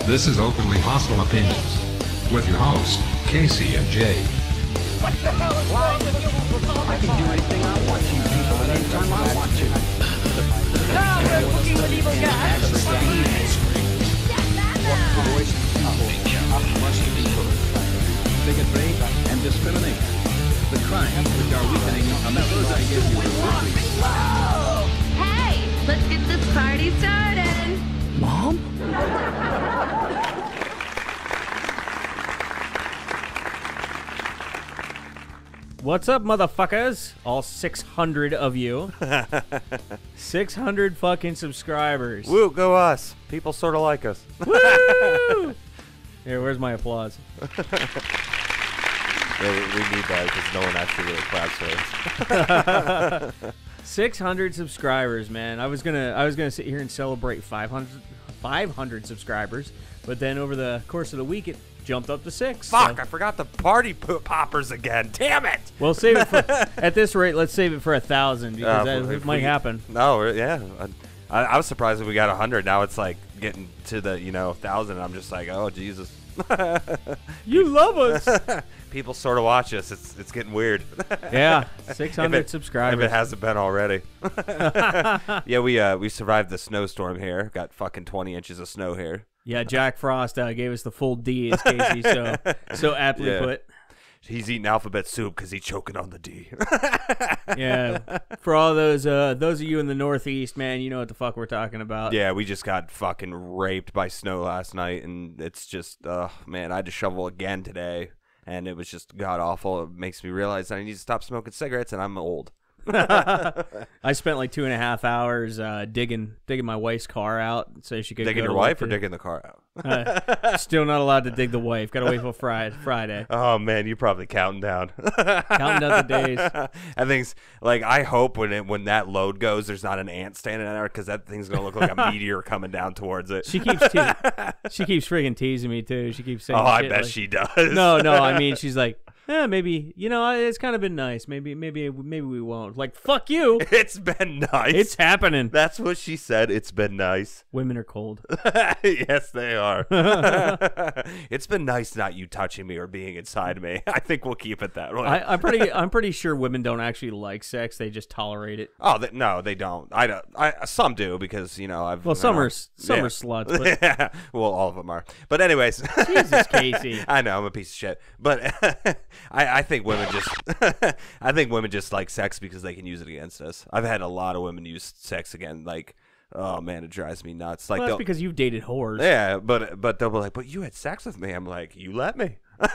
This is Openly Hostile Opinions with your hosts, Casey and Jay. What the hell is wrong with you? I can do anything I want to, people, at any time I want to. Now we're cooking with evil guys. The voice of the people must be heard. Bigotry and discrimination, the crimes which are weakening America's ideas of liberty. Hey, let's get this party started. Mom? What's up, motherfuckers? All 600 of you. 600 fucking subscribers. Woo, go us. People sort of like us. Woo! Here, where's my applause? Yeah, we need that because no one actually really claps for us. 600 subscribers, man. I was gonna sit here and celebrate 500 subscribers, but then over the course of the week, it jumped up to 6. Fuck, so. I forgot the party poppers again. Damn it! We'll save it for, at this rate, let's save it for 1,000 because that might happen. No, yeah. I was surprised that we got 100. Now it's like getting to the 1,000. And I'm just like, oh Jesus. You love us. People sort of watch us. It's getting weird. Yeah, 600 subscribers. If it hasn't been already. Yeah, we survived the snowstorm here. Got fucking 20 inches of snow here. Yeah, Jack Frost gave us the full D, as Casey so aptly put. He's eating alphabet soup because he's choking on the D. Yeah, for all those of you in the Northeast, man, you know what the fuck we're talking about. Yeah, we just got fucking raped by snow last night, and it's just, man, I had to shovel again today, and it was just god-awful. It makes me realize that I need to stop smoking cigarettes, and I'm old. I spent like 2.5 hours digging my wife's car out so she could digging go your to wife work or digging the car out? Still not allowed to dig the wife. Got to wait till Friday. Oh man, you're probably counting down. Counting down the days. I think like I hope when that load goes, there's not an ant standing there because that thing's gonna look like a meteor coming down towards it. She keeps freaking teasing me too. She keeps saying, "Oh, I shit bet like, she does." No. I mean, she's like, maybe it's kind of been nice. Maybe we won't. Like, fuck you. It's been nice. It's happening. That's what she said. It's been nice. Women are cold. Yes, they are. It's been nice not you touching me or being inside me. I think we'll keep it that way. I'm pretty sure women don't actually like sex. They just tolerate it. Oh, no, they don't. I don't. Some do because some are sluts. But... Yeah. Well, all of them are. But anyways, Jesus, Casey. I know I'm a piece of shit, but I think women just I think women just like sex because they can use it against us. I've had a lot of women use sex again, like. Oh man, it drives me nuts. Like that's because you've dated whores. Yeah, but they'll be like, "But you had sex with me." I'm like, "You let me." But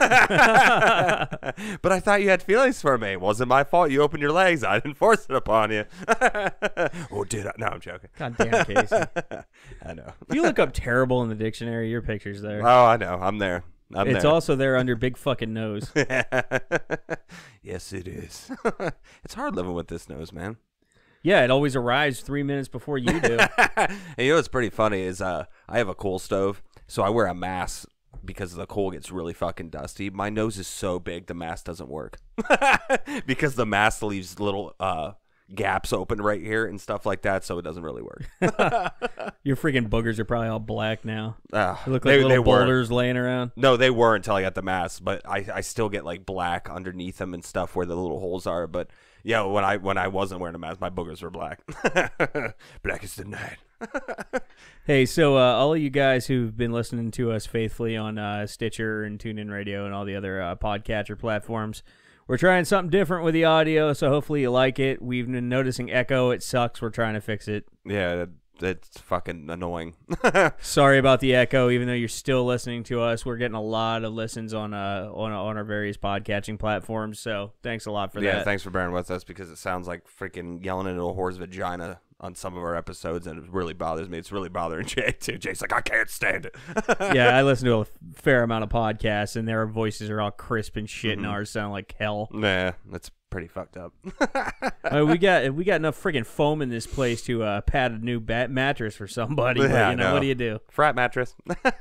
I thought you had feelings for me. It wasn't my fault. You opened your legs. I didn't force it upon you. Oh, did I? No, I'm joking. God damn, Casey. I know. If you look up terrible in the dictionary, your picture's there. Oh, I know. I'm there. It's also there under big fucking nose. Yes, it is. It's hard living with this nose, man. Yeah, it always arrives 3 minutes before you do. And you know what's pretty funny is I have a coal stove, so I wear a mask because the coal gets really fucking dusty. My nose is so big the mask doesn't work because the mask leaves little gaps open right here and stuff like that, so it doesn't really work. Your freaking boogers are probably all black now. They look like they little were. boulders laying around. No, they were until I got the mask, but I still get like black underneath them and stuff where the little holes are, but yeah, when I wasn't wearing a mask, my boogers were black. Black as the night. Hey, so all of you guys who've been listening to us faithfully on Stitcher and TuneIn Radio and all the other podcatcher platforms, we're trying something different with the audio, so hopefully you like it. We've been noticing echo. It sucks. We're trying to fix it. Yeah, it's fucking annoying. Sorry about the echo, even though you're still listening to us. We're getting a lot of listens on our various podcatching platforms, so thanks a lot for that. Yeah, thanks for bearing with us because it sounds like freaking yelling into a whore's vagina on some of our episodes, and it really bothers me. It's really bothering Jay, too. Jay's like, I can't stand it. Yeah, I listen to a fair amount of podcasts, and their voices are all crisp and shit, and ours sound like hell. Nah, that's pretty fucked up. We got enough freaking foam in this place to pad a new mattress for somebody. Yeah, but, what do you do? Frat mattress.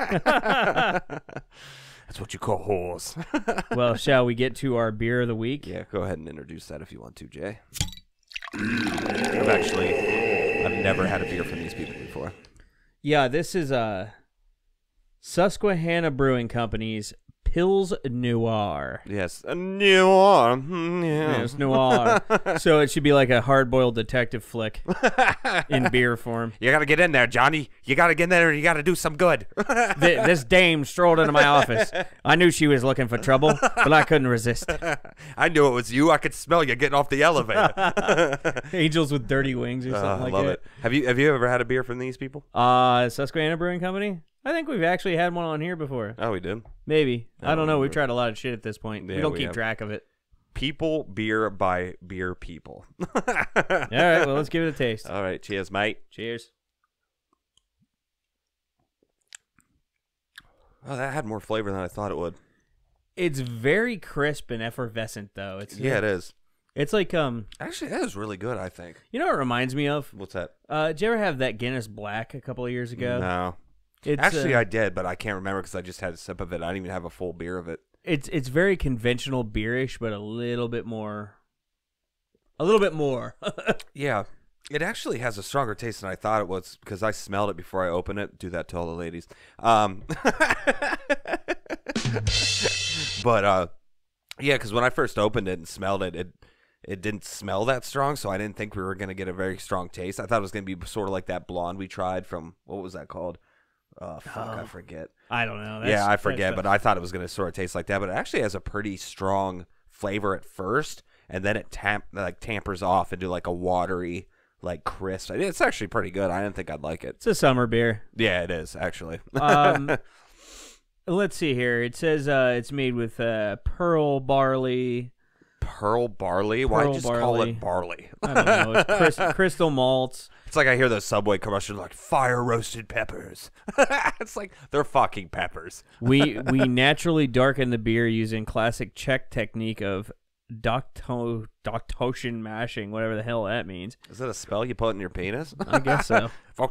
That's what you call whores. Well, shall we get to our beer of the week? Yeah, go ahead and introduce that if you want to, Jay. I've never had a beer from these people before. Yeah, this is Susquehanna Brewing Company's Pils Noir. Yes, a noir. Yes, noir. So it should be like a hard-boiled detective flick in beer form. You gotta get in there, Johnny. You gotta get in there and you gotta do some good. This dame strolled into my office. I knew she was looking for trouble, but I couldn't resist. I knew it was you. I could smell you getting off the elevator. Angels with dirty wings or something like love that. it. Have you ever had a beer from these people? Susquehanna Brewing Company? I think we've actually had one on here before. Oh, we did. Maybe. I don't know. We've remember. tried a lot of shit at this point. Yeah, we don't we keep have. track of it. People beer by beer people. All right, well, let's give it a taste. All right, cheers, mate. Cheers. Oh, that had more flavor than I thought it would. It's very crisp and effervescent, though. It is. It's like Actually, that is really good, I think. you know what it reminds me of? What's that? Did you ever have that Guinness Black a couple of years ago? No. It's, Actually, I did, but I can't remember because I just had a sip of it. I didn't even have a full beer of it. It's very conventional beerish, but a little bit more. A little bit more. Yeah. It actually has a stronger taste than I thought it was because I smelled it before I opened it. Do that to all the ladies. But yeah, because when I first opened it and smelled it, it didn't smell that strong, so I didn't think we were going to get a very strong taste. I thought it was going to be sort of like that blonde we tried from, what was that called? I forget. I don't know. Yeah, I forget, but I thought it was going to sort of taste like that. But it actually has a pretty strong flavor at first, and then it tampers off into like a watery, like crisp. It's actually pretty good. I didn't think I'd like it. It's a summer beer. Yeah, it is, actually. Let's see here. It says it's made with pearl barley. Pearl barley? Why just call it barley? I don't know. It's crystal malts. It's like I hear those Subway commercials like fire roasted peppers. It's like they're fucking peppers. We naturally darken the beer using classic Czech technique of Doctoshin mashing, whatever the hell that means. Is that a spell you put in your penis? I guess so.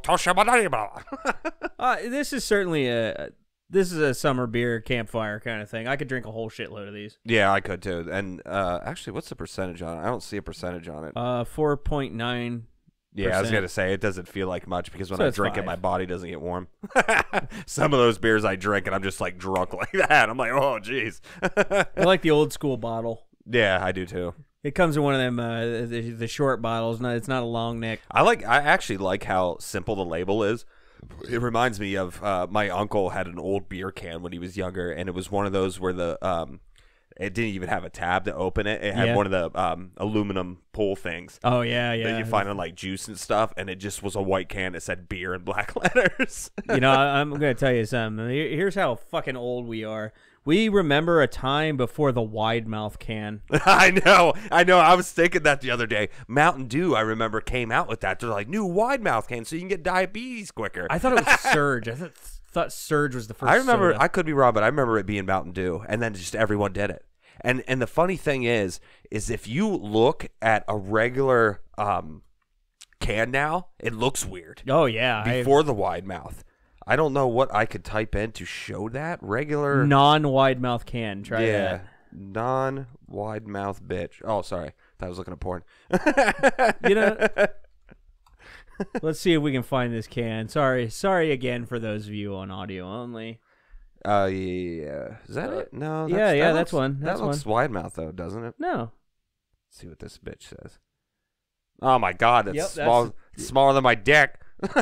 This is certainly a summer beer campfire kind of thing. I could drink a whole shitload of these. Yeah, I could too. And actually, what's the percentage on it? I don't see a percentage on it. 4.9. Yeah, I was going to say, it doesn't feel like much because when So I it's drink 5. it, my body doesn't get warm. Some of those beers I drink and I'm just like drunk like that. I'm like, oh, jeez. I like the old school bottle. Yeah, I do too. It comes in one of them, the short bottles. No, it's not a long neck. I actually like how simple the label is. It reminds me of my uncle had an old beer can when he was younger, and it was one of those where it didn't even have a tab to open it. It had one of the aluminum pull things. Oh, yeah. That you find on like juice and stuff, and it just was a white can that said beer in black letters. You know, I'm going to tell you something. Here's how fucking old we are. We remember a time before the wide mouth can. I know. I was thinking that the other day. Mountain Dew, I remember, came out with that. They're like, new wide mouth can so you can get diabetes quicker. I thought it was Surge. I thought Surge was the first I remember, soda. I could be wrong, but I remember it being Mountain Dew, and then just everyone did it. And the funny thing is if you look at a regular can now, it looks weird. Oh, yeah. Before the wide mouth. I don't know what I could type in to show that. Regular non-wide mouth can. Try that. Non-wide mouth bitch. Oh, sorry. I was looking at porn. You know, let's see if we can find this can. Sorry again for those of you on audio only. Yeah. Is that it? No. That's one. That looks wide mouth though, doesn't it? No. Let's see what this bitch says. Oh my god, it's Yep, smaller than my dick.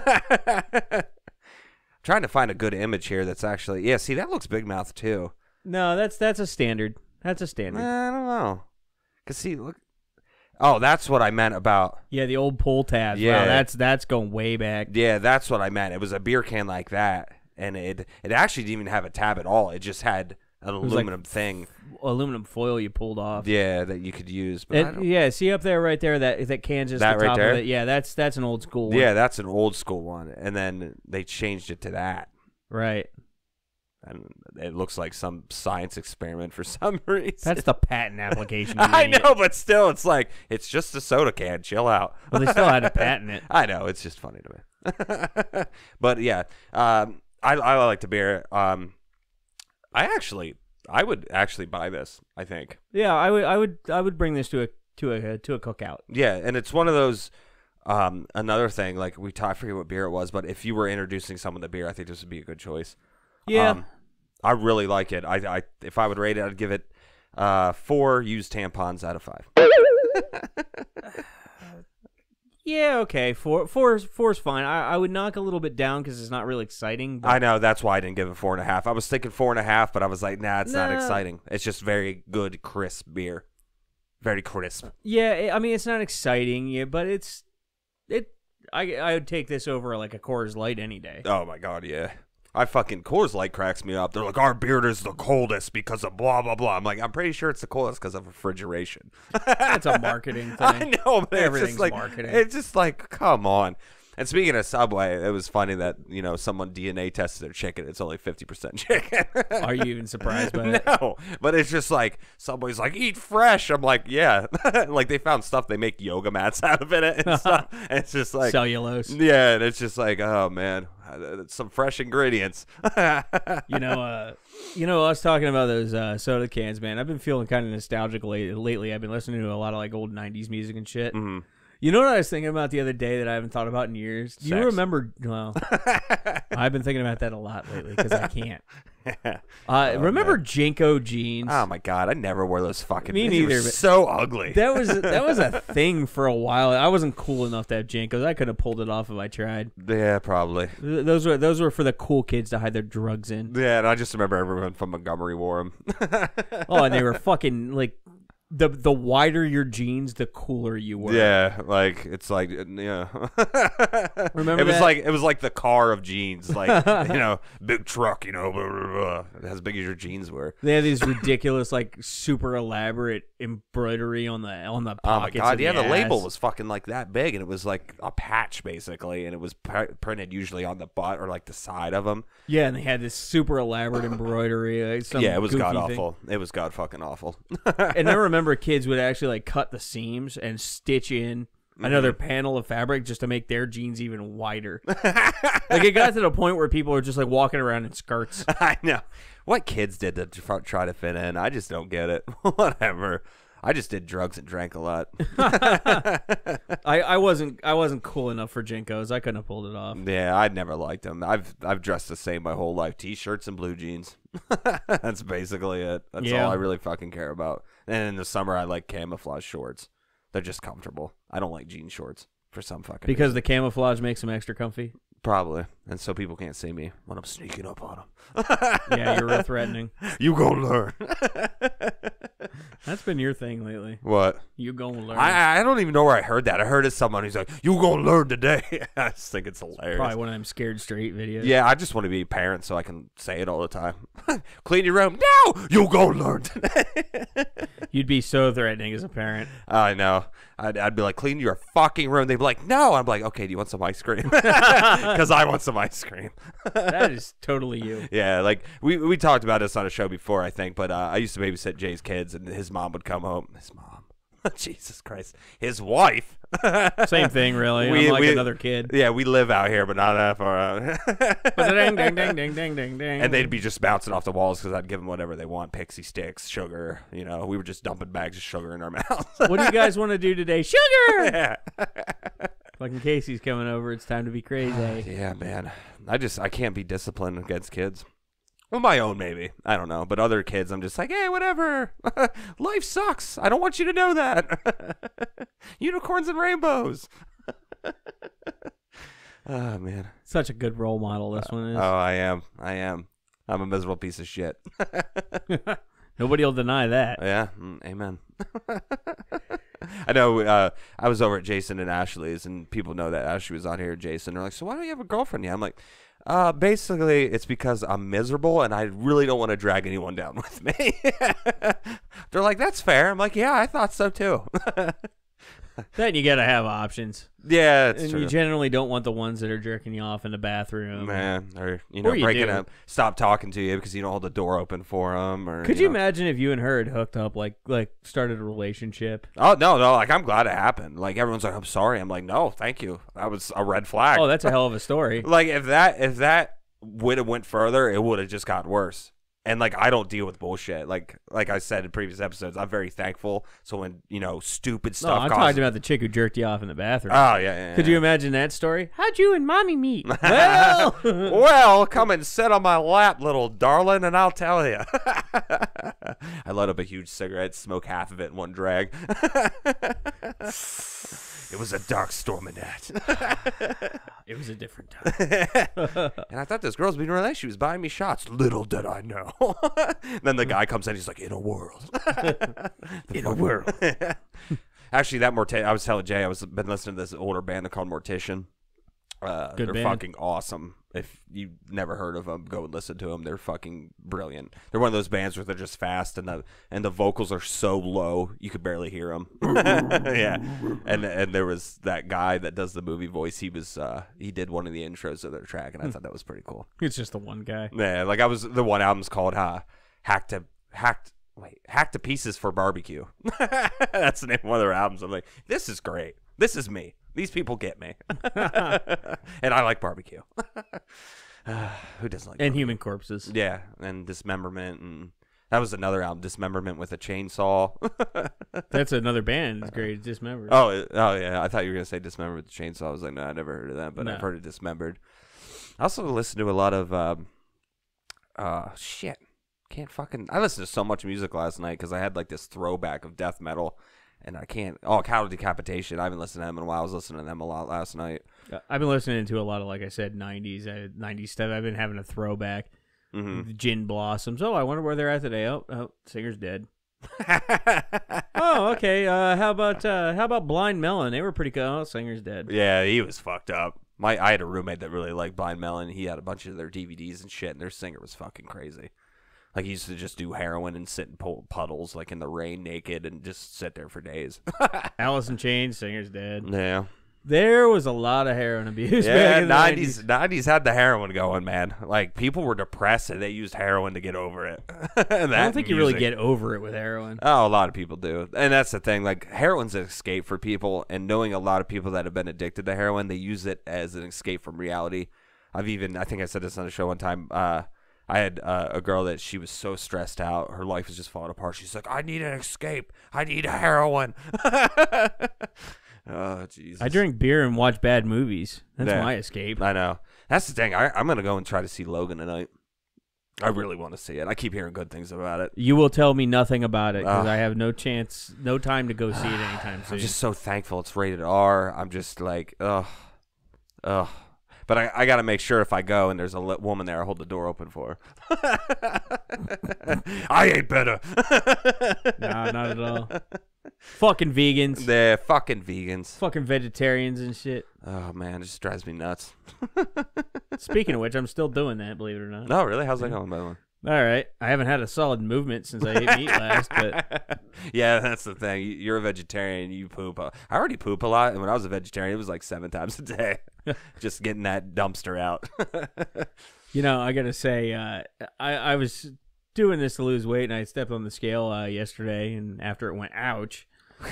Trying to find a good image here that's actually see that looks big mouth too. No, that's a standard. That's a standard. I don't know. Cause see, look. Oh, that's what I meant about. Yeah, the old pull tabs. Yeah. Wow, that's going way back. Yeah, that's what I meant. It was a beer can like that, and it actually didn't even have a tab at all. It just had an aluminum thing. Aluminum foil you pulled off. Yeah, that you could use. But see up there, right there, that can's just that the right top there? of it. Yeah, that's an old school one. Yeah, that's an old school one, and then they changed it to that. Right. And it looks like some science experiment for some reason. That's the patent application. I know, but still, it's like, it's just a soda can. Chill out. Well, they still had to patent it. I know. It's just funny to me. But, yeah, I like the beer. I would actually buy this, I think. Yeah, I would bring this to a cookout. Yeah, and it's one of those, another thing, like I forget what beer it was, but if you were introducing someone to beer, I think this would be a good choice. Yeah. I really like it. I if I would rate it, I'd give it 4 used tampons out of 5. Yeah, okay. Four's fine. I would knock a little bit down because it's not really exciting. But... I know, that's why I didn't give it 4.5. I was thinking 4.5, but I was like, nah, it's not exciting. It's just very good, crisp beer. Very crisp. Yeah, I mean, it's not exciting, yeah, but I would take this over like a Coors Light any day. Oh my god, yeah. Coors Light cracks me up. They're like, our beer is the coldest because of blah, blah, blah. I'm like, I'm pretty sure it's the coldest because of refrigeration. That's a marketing thing. I know, but everything's it's just like, marketing. It's just like, come on. And speaking of Subway, it was funny that, someone DNA tested their chicken. It's only 50% chicken. Are you even surprised by it? No, but it's just like, Subway's like, eat fresh. I'm like, yeah. Like, they found stuff, they make yoga mats out of it and stuff. And it's just like. Cellulose. Yeah, and it's just like, oh, man. Some fresh ingredients. I was talking about those soda cans, man. I've been feeling kind of nostalgic lately. I've been listening to a lot of like old 90s music and shit. Mm-hmm. You know what I was thinking about the other day that I haven't thought about in years? Do you remember? Well, I've been thinking about that a lot lately because I can't. Remember Jinko jeans? Oh my god, I never wore those fucking. Me neither. They were so ugly. That was a thing for a while. I wasn't cool enough to have Jinkos. I could have pulled it off if I tried. Yeah, probably. Those were for the cool kids to hide their drugs in. Yeah, and I just remember everyone from Montgomery wore them. Oh, and they were fucking like. The wider your jeans, the cooler you were. Yeah, like it's like yeah. Remember it was like the car of jeans, like big truck, blah, blah, blah, as big as your jeans were. They had these ridiculous, like super elaborate embroidery on the pockets. Oh my god, yeah, the label was fucking like that big, and it was like a patch basically, and it was printed usually on the butt or like the side of them. Yeah, and they had this super elaborate embroidery. Yeah, it was god awful. It was god fucking awful. And I remember kids would actually like cut the seams and stitch in another panel of fabric just to make their jeans even wider. Like it got to the point where people were just like walking around in skirts. I know. What kids did to try to fit in, I just don't get it. Whatever. I just did drugs and drank a lot. I wasn't cool enough for Jinkos. I couldn't have pulled it off. Yeah, I never liked them. I've dressed the same my whole life. T-shirts and blue jeans. That's basically it. That's all I really fucking care about. And in the summer, I like camouflage shorts. They're just comfortable. I don't like jean shorts for some fucking because reason. The camouflage makes them extra comfy. Probably. And so people can't see me when I'm sneaking up on them. Yeah, you're real threatening. You gonna learn. That's been your thing lately. What? You gonna learn. I don't even know where I heard that. I heard it someone who's like, you gonna learn today. I just think it's hilarious. Probably one of them scared straight videos. Yeah, I just want to be a parent so I can say it all the time. Clean your room. No! You gonna learn today. You'd be so threatening as a parent. I know. I'd be like, clean your fucking room. They'd be like, no. I'm like, okay, do you want some ice cream? Because I want some ice cream. That is totally you. Yeah, like we talked about this on a show before, I think, but I used to babysit Jay's kids, and his mom would come home. His mom. Jesus Christ. His wife. Same thing, really. I'm like another kid. Yeah, we live out here, but not that far out. Ding, ding, ding, ding, ding, ding, ding. And they'd be just bouncing off the walls because I'd give them whatever they want. Pixie sticks, sugar. We were just dumping bags of sugar in our mouths. What do you guys want to do today? Sugar! Yeah. Fucking Casey's coming over. It's time to be crazy. Yeah, man. I can't be disciplined against kids. Well, my own, maybe. I don't know. But other kids, I'm just like, hey, whatever. Life sucks. I don't want you to know that. Unicorns and rainbows. Oh, man. Such a good role model this one is. Oh, I am. I'm a miserable piece of shit. Nobody will deny that. Yeah. Amen. I know. I was over at Jason and Ashley's, and people know that Ashley was on here. Jason, they're like, so why don't you have a girlfriend yet? I'm like, basically, it's because I'm miserable, and I really don't want to drag anyone down with me. They're like, that's fair. I'm like, yeah, I thought so too. Then you gotta have options. Yeah, it's and true. You generally don't want the ones that are jerking you off in the bathroom, man, or you breaking up, stop talking to you because you don't hold the door open for them. Or could you imagine if you and her had hooked up, like started a relationship? Oh no, like I'm glad it happened. Like everyone's like, I'm sorry. I'm like, no, thank you. That was a red flag. Oh, that's a hell of a story. Like if that would have went further, it would have just gotten worse. And like I don't deal with bullshit. Like I said in previous episodes, I'm very thankful. So when stupid No, stuff. I'm talking about the chick who jerked you off in the bathroom. Oh yeah. Could you imagine that story? How'd you and mommy meet? Well, Well, come and sit on my lap, little darling, and I'll tell you. I light up a huge cigarette, smoke half of it in one drag. It was a dark, stormy night. it was a different time. And I thought this girl's being real nice. She was buying me shots. Little did I know. Then the guy comes in. He's like, in a world. In a world. Actually, I was telling Jay, been listening to this older band called Mortician. They're band. fucking awesome. If you've never heard of them, go and listen to them. They're fucking brilliant. They're one of those bands where they're just fast and the vocals are so low you could barely hear them. Yeah, and there was that guy that does the movie voice. He did one of the intros of their track, and I thought that was pretty cool. It's just the one guy. Yeah, like the one album's called Hacked to Pieces for Barbecue. That's the name of one of their albums. I'm like, this is great. This is me. These people get me. And I like barbecue. Who doesn't like And barbecue? human corpses. Yeah, and Dismemberment. And that was another album, Dismemberment with a Chainsaw. That's another band. It's great. Dismembered. Oh, yeah. I thought you were going to say Dismembered with the Chainsaw. I was like, no, I never heard of that, but No. I've heard of Dismembered. I also listen to a lot of, shit. I listened to so much music last night because I had like this throwback of death metal. And I can't. Oh, Cattle Decapitation. I haven't listened to them in a while. I was listening to them a lot last night. I've been listening to a lot of, like I said, 90s stuff. I've been having a throwback. Mm-hmm. Gin Blossoms. Oh, I wonder where they're at today. Oh, singer's dead. Oh, okay. How about Blind Melon? They were pretty cool. Oh, singer's dead. Yeah, he was fucked up. I had a roommate that really liked Blind Melon. He had a bunch of their DVDs and shit, and their singer was fucking crazy. Like, he used to just do heroin and sit in puddles, like, in the rain naked and just sit there for days. Alice in Chains, singer's dead. Yeah. There was a lot of heroin abuse Yeah, back in the 90s had the heroin going, man. Like, people were depressed and they used heroin to get over it. I don't think you really get over it with heroin. Oh, a lot of people do. And that's the thing. Like, heroin's an escape for people. And knowing a lot of people that have been addicted to heroin, they use it as an escape from reality. I think I said this on the show one time. I had a girl that she was so stressed out. Her life was just falling apart. She's like, I need an escape. I need heroin. Oh, Jesus. I drink beer and watch bad movies. That's my escape. I know. That's the thing. I'm going to go and try to see Logan tonight. I really want to see it. I keep hearing good things about it. You will tell me nothing about it because I have no time to go see it anytime soon. I'm just so thankful it's rated R. I'm just like, ugh. But I got to make sure if I go and there's a woman there, I hold the door open for her. I ain't better. Nah, not at all. Fucking vegans. They're fucking vegans. Fucking vegetarians and shit. Oh, man, it just drives me nuts. Speaking of which, I'm still doing that, believe it or not. No, really? How's that going, by the way? All right. I haven't had a solid movement since I ate meat last, but yeah, that's the thing. You're a vegetarian. You poop. I already poop a lot, and when I was a vegetarian, it was like 7 times a day. Just getting that dumpster out. I gotta say, I was doing this to lose weight, and I stepped on the scale yesterday, and after it went, ouch.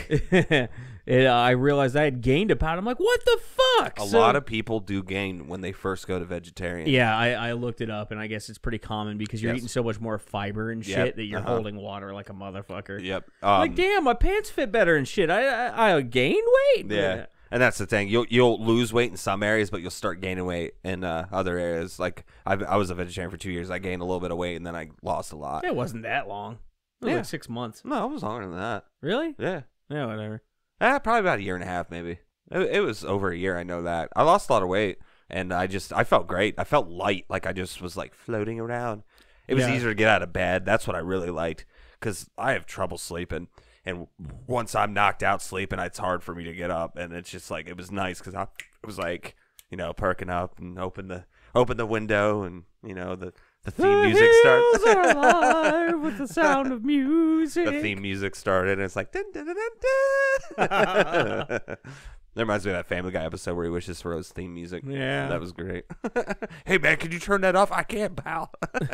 I realized I had gained a pound. I'm like, what the fuck? A lot of people do gain when they first go to vegetarian. Yeah, I looked it up, and I guess it's pretty common because you're eating so much more fiber and shit that you're holding water like a motherfucker. Yep. Like, damn, my pants fit better and shit. I gained weight. Yeah. And that's the thing. You'll lose weight in some areas, but you'll start gaining weight in other areas. Like, I was a vegetarian for 2 years. I gained a little bit of weight, and then I lost a lot. It wasn't that long. It was like 6 months. No, it was longer than that. Really? Yeah. Yeah, whatever. Probably about 1.5 years, maybe. It was over 1 year, I know that. I lost a lot of weight, and I felt great. I felt light, like I just was, like, floating around. It was easier to get out of bed. That's what I really liked, because I have trouble sleeping. And once I'm knocked out sleeping, it's hard for me to get up. And it's just like, it was nice because I was like, perking up and open the window and, the theme music starts. The hills are alive with the sound of music. The theme music started and it's like, dun, dun, dun, dun, dun. That reminds me of that Family Guy episode where he wishes for his theme music. Yeah. That was great. Hey, man, could you turn that off? I can't, pal.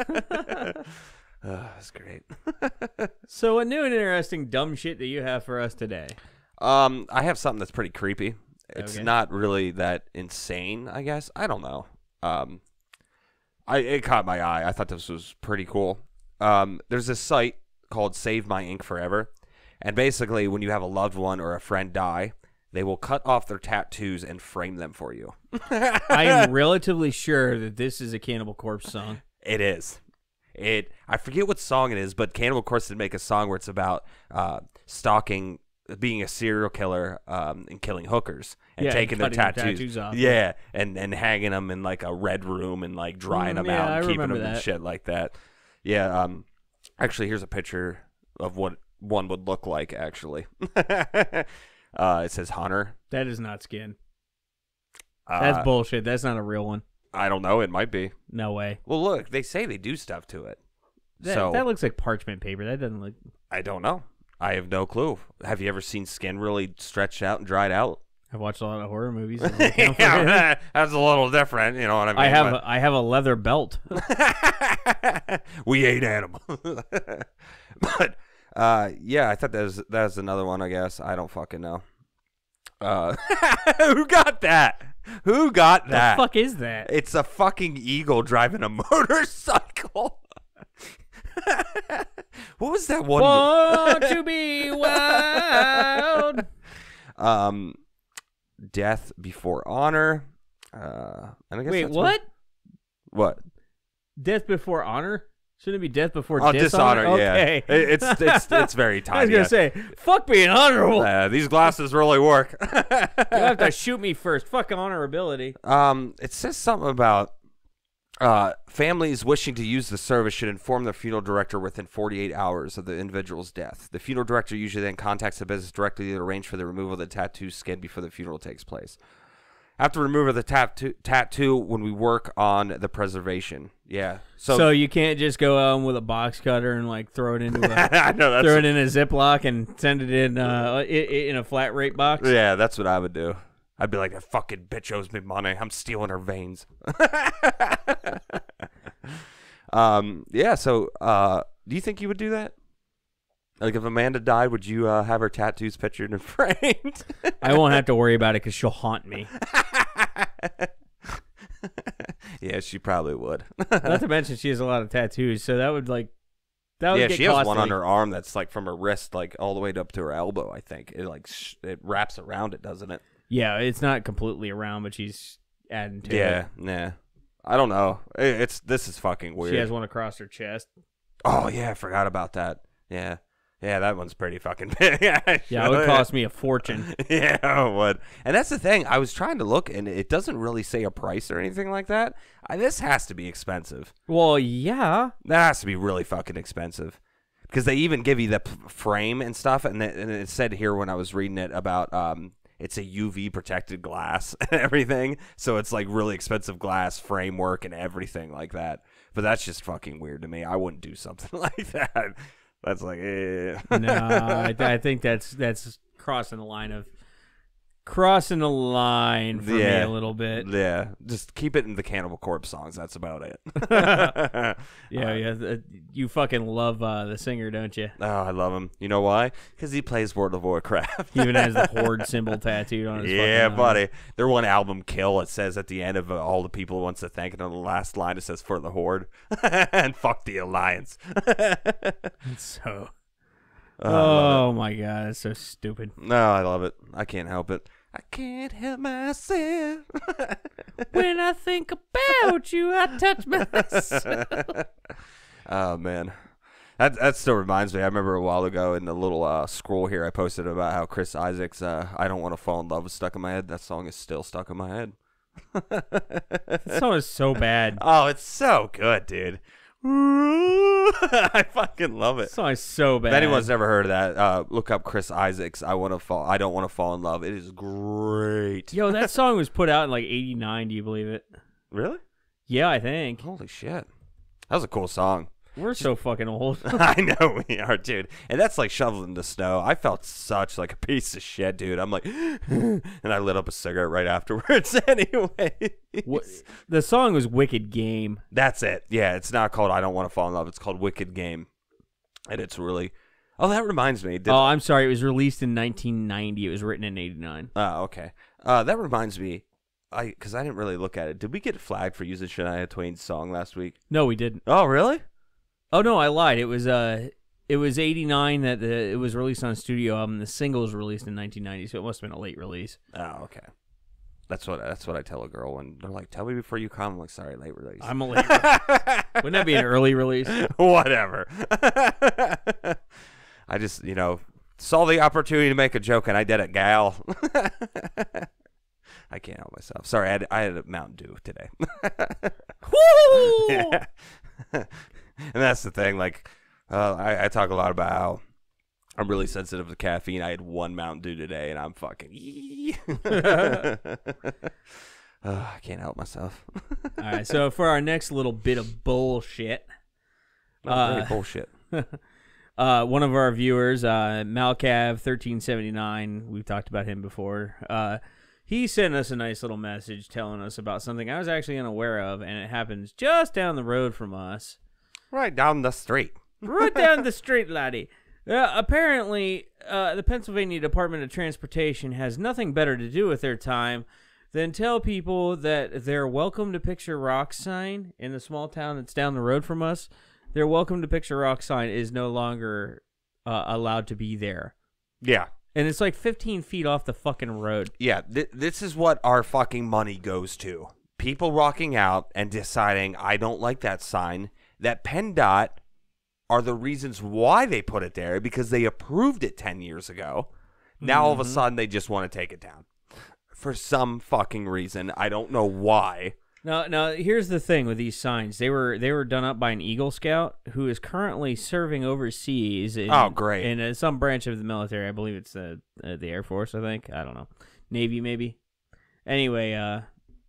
That's great. So, what new and interesting dumb shit do you have for us today? I have something that's pretty creepy. It's Okay. not really that insane, I guess. I don't know. It caught my eye. I thought this was pretty cool. there's this site called Save My Ink Forever, and basically when you have a loved one or a friend die, they will cut off their tattoos and frame them for you. I am relatively sure that this is a Cannibal Corpse song. It is. I forget what song it is, but Cannibal Corpse did make a song where it's about stalking, being a serial killer, and killing hookers and taking their tattoos off. Yeah, and hanging them in like a red room and like drying them out and keeping them and shit like that. Yeah. Actually, here's a picture of what one would look like. Actually, it says Hunter. That is not skin. That's bullshit. That's not a real one. I don't know. It might be. No way. Well, look, they say they do stuff to it. That looks like parchment paper. That doesn't look. I don't know. I have no clue. Have you ever seen skin really stretched out and dried out? I've watched a lot of horror movies. Yeah, that's a little different. You know what I mean? I have a leather belt. We ate animals. But yeah, I thought that was another one. I guess I don't fucking know. Who got that? Who got that? The fuck is that? It's a fucking eagle driving a motorcycle. What was that one? Want to be wild. Death Before Honor. And I guess Wait, that's what? What? Death Before Honor? Shouldn't it be Death Before Dishonor? Okay. Yeah. It's very tiny. I was gonna say, fuck being honorable. These glasses really work. You have to shoot me first. Fuck honorability. It says something about families wishing to use the service should inform their funeral director within 48 hours of the individual's death. The funeral director usually then contacts the business directly to arrange for the removal of the tattoo skin before the funeral takes place. After removal of the tattoo, when we work on the preservation, yeah. So you can't just go with a box cutter and like throw it into I know, throw it in a Ziploc and send it in a flat rate box. Yeah, that's what I would do. I'd be like, that fucking bitch owes me money. I'm stealing her veins. Yeah. So, do you think you would do that? Like, if Amanda died, would you have her tattoos pictured and framed? I won't have to worry about it because she'll haunt me. Yeah, she probably would. Not to mention she has a lot of tattoos, so that would get she has costly. one on her arm that's like from her wrist, like all the way up to her elbow. I think it it wraps around it, doesn't it? Yeah, it's not completely around, but she's adding to it. Yeah, nah. I don't know. This is fucking weird. She has one across her chest. Oh yeah, I forgot about that. Yeah. Yeah, that one's pretty fucking big. Yeah, it would cost me a fortune. Yeah, it would. And that's the thing. I was trying to look, and it doesn't really say a price or anything like that. This has to be expensive. Well, yeah. That has to be really fucking expensive. Because they even give you the frame and stuff, and it said here when I was reading it about it's a UV protected glass and everything. So it's like really expensive glass framework and everything like that. But that's just fucking weird to me. I wouldn't do something like that. That's like, eh. No, I think that's crossing the line for me a little bit. Yeah, just keep it in the Cannibal Corpse songs. That's about it. Yeah. You fucking love the singer, don't you? Oh, I love him. You know why? Because he plays World of Warcraft. He even has the Horde symbol tattooed on his Yeah, fucking buddy. Their one album, Kill, it says at the end of all the people he wants to thank, and on the last line it says, for the Horde. And fuck the Alliance. So... Oh my god, it's so stupid. No, I love it. I can't help it. I can't help myself. When I think about you, I touch myself. Oh man, that still reminds me. I remember a while ago in the little scroll here, I posted about how Chris Isaac's "I Don't Want to Fall in Love" was stuck in my head. That song is still stuck in my head. That song is so bad. Oh, it's so good, dude. I fucking love it. That song is so bad. If anyone's never heard of that, look up Chris Isaac's I Don't Want to Fall in Love. It is great. Yo, that song was put out in like '89. Do you believe it? Really? Yeah, I think. Holy shit. That was a cool song. We're so fucking old. I know we are, dude. And that's like shoveling the snow. I felt such like a piece of shit, dude. I'm like, and I lit up a cigarette right afterwards anyway. The song was Wicked Game. That's it. Yeah, it's not called I Don't Want to Fall in Love. It's called Wicked Game. And it's really... Oh, that reminds me. I'm sorry. It was released in 1990. It was written in '89. Oh, okay. That reminds me, because I didn't really look at it. Did we get flagged for using Shania Twain's song last week? No, we didn't. Oh, really? Oh no, I lied. It was 89 that it was released on a studio album. The single was released in 1990, so it must have been a late release. Oh, okay. That's what I tell a girl when they're like, "Tell me before you come." I'm like, "Sorry, late release." I'm a late. Wouldn't that be an early release? Whatever. I just, saw the opportunity to make a joke and I did it, gal. I can't help myself. Sorry, I had a Mountain Dew today. Woo! Yeah. And that's the thing. Like, I talk a lot about how I'm really sensitive to caffeine. I had one Mountain Dew today, and I'm fucking. I can't help myself. All right, so for our next little bit of bullshit, Very bullshit. one of our viewers, Malcav1379, we've talked about him before. He sent us a nice little message telling us about something I was actually unaware of, and it happens just down the road from us. Right down the street. Right down the street, laddie. Apparently, the Pennsylvania Department of Transportation has nothing better to do with their time than tell people that their Welcome to Picture Rock sign in the small town that's down the road from us, their Welcome to Picture Rock sign is no longer allowed to be there. Yeah. And it's like 15 feet off the fucking road. Yeah, this is what our fucking money goes to. People rocking out and deciding, I don't like that sign. That PennDOT are the reasons why they put it there because they approved it 10 years ago. Now, all of a sudden, they just want to take it down. For some fucking reason. I don't know why. Now, here's the thing with these signs. They were done up by an Eagle Scout who is currently serving overseas in, great. in some branch of the military. I believe it's the Air Force, I think. I don't know. Navy, maybe. Anyway,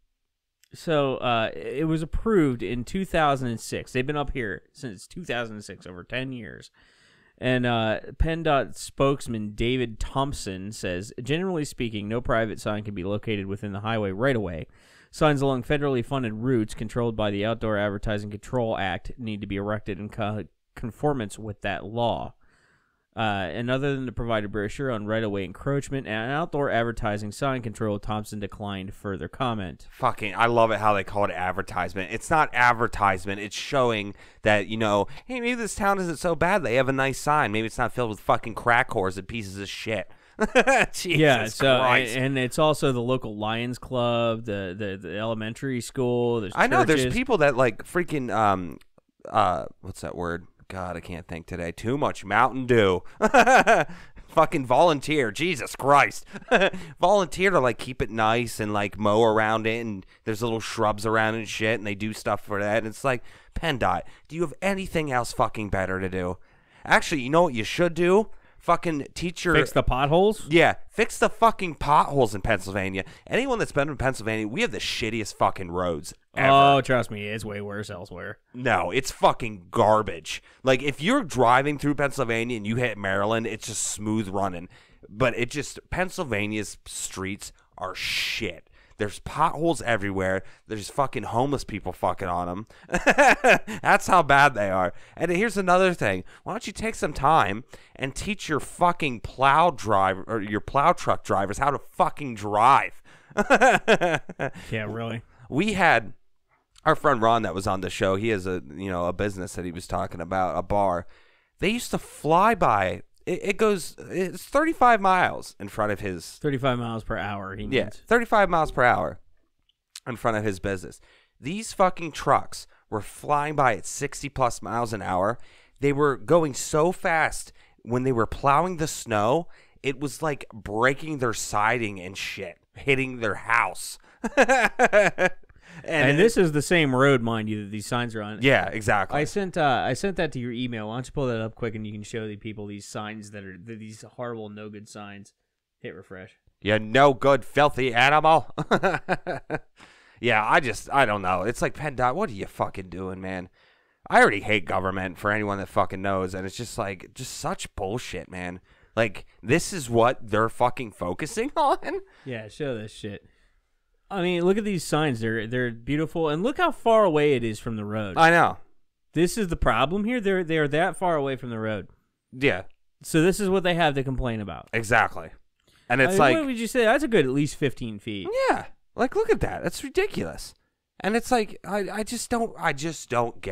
so it was approved in 2006. They've been up here since 2006, over 10 years. And PennDOT spokesman David Thompson says, generally speaking, no private sign can be located within the highway right away. Signs along federally funded routes controlled by the Outdoor Advertising Control Act need to be erected in conformance with that law. And other than to provide a brochure on right-of-way encroachment and outdoor advertising sign control, Thompson declined further comment. Fucking, I love it how they call it advertisement. It's not advertisement. It's showing that, hey, maybe this town isn't so bad. They have a nice sign. Maybe it's not filled with fucking crack whores and pieces of shit. Jesus Christ. And it's also the local Lions Club, the elementary school. There's I know churches. there's people that like freaking what's that word? God, I can't think today. Too much Mountain Dew. Fucking volunteer. Jesus Christ. Volunteer to like keep it nice and like mow around it, and there's little shrubs around and shit, and they do stuff for that. And it's like, PennDOT, do you have anything else fucking better to do? Actually, you know what you should do? Fucking teach your... Fix the potholes? Yeah, fix the fucking potholes in Pennsylvania. Anyone that's been in Pennsylvania, we have the shittiest fucking roads ever. Oh, trust me, it's way worse elsewhere. No, it's fucking garbage. Like, if you're driving through Pennsylvania and you hit Maryland, it's just smooth running. But Pennsylvania's streets are shit. There's potholes everywhere. There's fucking homeless people fucking on them. That's how bad they are. And here's another thing. Why don't you take some time and teach your fucking plow driver or your plow truck drivers how to fucking drive? Yeah, really. We had our friend Ron that was on the show. He has a business that he was talking about, a bar. They used to fly by. It's 35 miles in front of his... 35 miles per hour, he means. Yeah, 35 miles per hour in front of his business. These fucking trucks were flying by at 60-plus miles an hour. They were going so fast when they were plowing the snow, it was like breaking their siding and shit, hitting their house. And this is the same road, mind you, that these signs are on. Yeah, exactly. I sent that to your email. Why don't you pull that up quick and you can show the people these signs that are these horrible no good signs. Hit refresh. You no good filthy animal. Yeah, I don't know. It's like PennDOT, what are you fucking doing, man? I already hate government for anyone that fucking knows, and it's just such bullshit, man. Like, this is what they're fucking focusing on? Yeah, show this shit. I mean, look at these signs. They're beautiful, and look how far away it is from the road. I know. This is the problem here. They're that far away from the road. Yeah. So this is what they have to complain about. Exactly. And it's like... What would you say? That's a good at least 15 feet. Yeah. Like, look at that. That's ridiculous. And it's like, I just don't get it.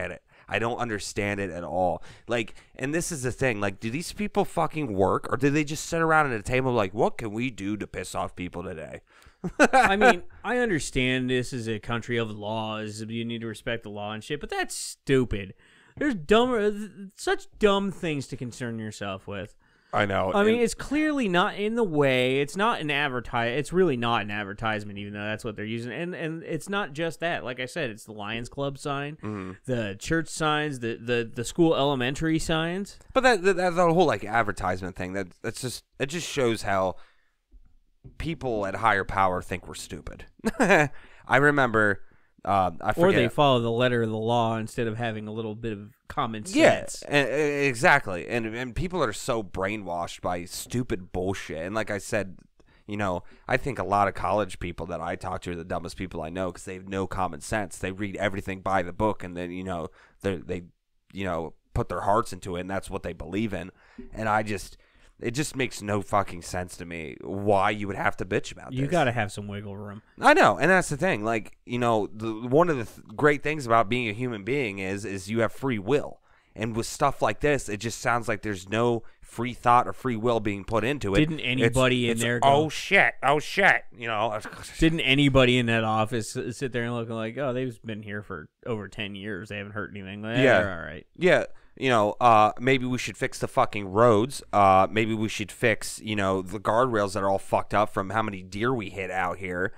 I don't understand it at all. Like, and this is the thing. Like, do these people fucking work, or do they just sit around at a table like, what can we do to piss off people today? I mean, I understand this is a country of laws. You need to respect the law and shit, but that's stupid. There's such dumb things to concern yourself with. I know. I mean, it's clearly not in the way. It's not an It's really not an advertisement, even though that's what they're using. And it's not just that. Like I said, it's the Lions Club sign, the church signs, the school elementary signs. But that's the whole like advertisement thing. It just shows how people at higher power think we're stupid. I remember. I forget. Or they follow the letter of the law instead of having a little bit of common sense. Yeah, exactly. And people are so brainwashed by stupid bullshit. And like I said, you know, I think a lot of college people that I talk to are the dumbest people I know because they have no common sense. They read everything by the book, and then they put their hearts into it, and that's what they believe in. And it just makes no fucking sense to me why you would have to bitch about this. You got to have some wiggle room. I know, and that's the thing. Like, you know, one of the great things about being a human being is you have free will. And with stuff like this, it just sounds like there's no free thought or free will being put into it. Didn't anybody in there go, oh shit, you know? Didn't anybody in that office sit there and look like, oh, they've been here for over 10 years. They haven't hurt anything. Yeah. All right. Yeah. You know, maybe we should fix the fucking roads. Maybe we should fix, you know, the guardrails that are all fucked up from how many deer we hit out here.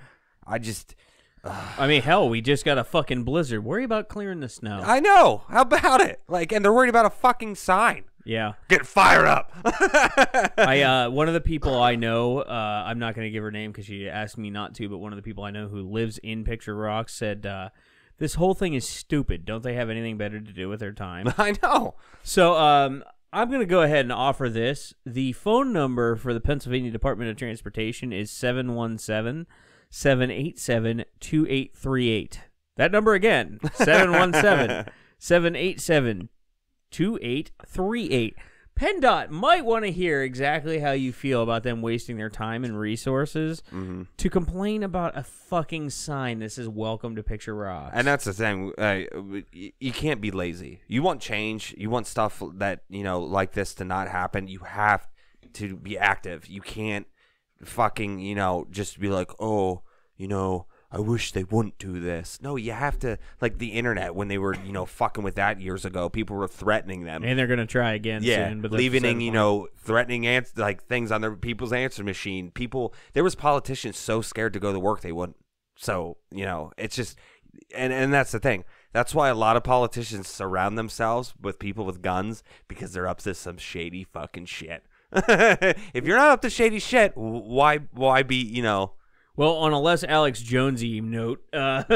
I mean, hell, we just got a fucking blizzard. Worry about clearing the snow. I know. How about it? Like, and they're worried about a fucking sign. Yeah. Get fired up. One of the people I know, I'm not going to give her name because she asked me not to, but one of the people I know who lives in Picture Rock said, this whole thing is stupid. Don't they have anything better to do with their time? I know. So I'm going to go ahead and offer this. The phone number for the Pennsylvania Department of Transportation is 717-787-2838. That number again, 717-787-2838. PennDOT might want to hear exactly how you feel about them wasting their time and resources to complain about a fucking sign that says "Welcome to Picture Rocks." And that's the thing. You can't be lazy. You want change. You want stuff that, you know, like this to not happen. You have to be active. You can't fucking, you know, just be like, oh, you know, I wish they wouldn't do this. No, you have to, like the internet, when they were, you know, fucking with that years ago, people were threatening them. And they're going to try again soon. But leaving, you know, threatening things on their people's answer machine. There was politicians so scared to go to work they wouldn't. So, you know, it's just, and that's the thing. That's why a lot of politicians surround themselves with people with guns, because they're up to some shady fucking shit. If you're not up to shady shit, why be, you know... Well, on a less Alex Jonesy note, I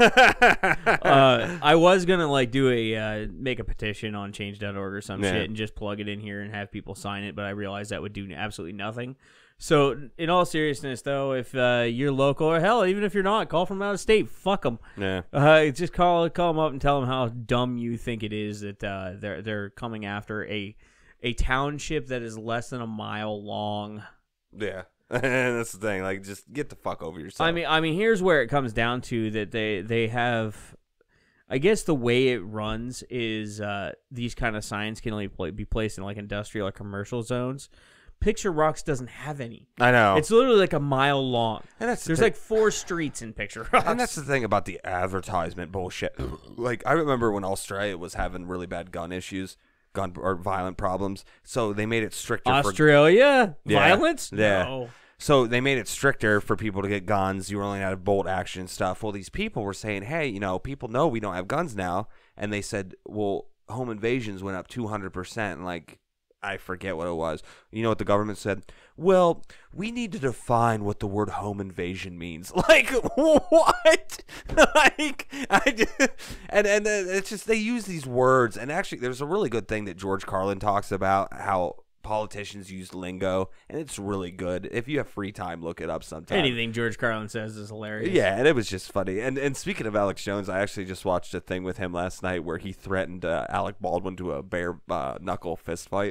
was gonna like do make a petition on Change.org or some shit and just plug it in here and have people sign it, but I realized that would do absolutely nothing. So, in all seriousness, though, if you're local, or hell, even if you're not, call from out of state. Fuck them. Yeah. Just call them up and tell them how dumb you think it is that they're coming after a township that is less than a mile long. Yeah. That's the thing. Like, just get the fuck over yourself. I mean, here's where it comes down to that they have. I guess the way it runs is these kind of signs can only be placed in like industrial or commercial zones. Picture Rocks doesn't have any. I know. It's literally like a mile long. And there's like 4 streets in Picture Rocks. And that's the thing about the advertisement bullshit. Like, I remember when Australia was having really bad gun issues. Or violent problems, so they made it stricter. Australia? Violence? Yeah. No. So they made it stricter for people to get guns. You were only allowed to bolt action and stuff. Well, these people were saying, hey, you know, people know we don't have guns now. And they said, well, home invasions went up 200%. And like, I forget what it was. You know what the government said? Well, we need to define what the word home invasion means. Like, what? Like, and it's just, they use these words. And actually, there's a really good thing that George Carlin talks about, how politicians use lingo, and it's really good. If you have free time, look it up sometime. Anything George Carlin says is hilarious. Yeah, and it was just funny. And speaking of Alex Jones, I actually just watched a thing with him last night where he threatened Alec Baldwin to a bare knuckle fist fight.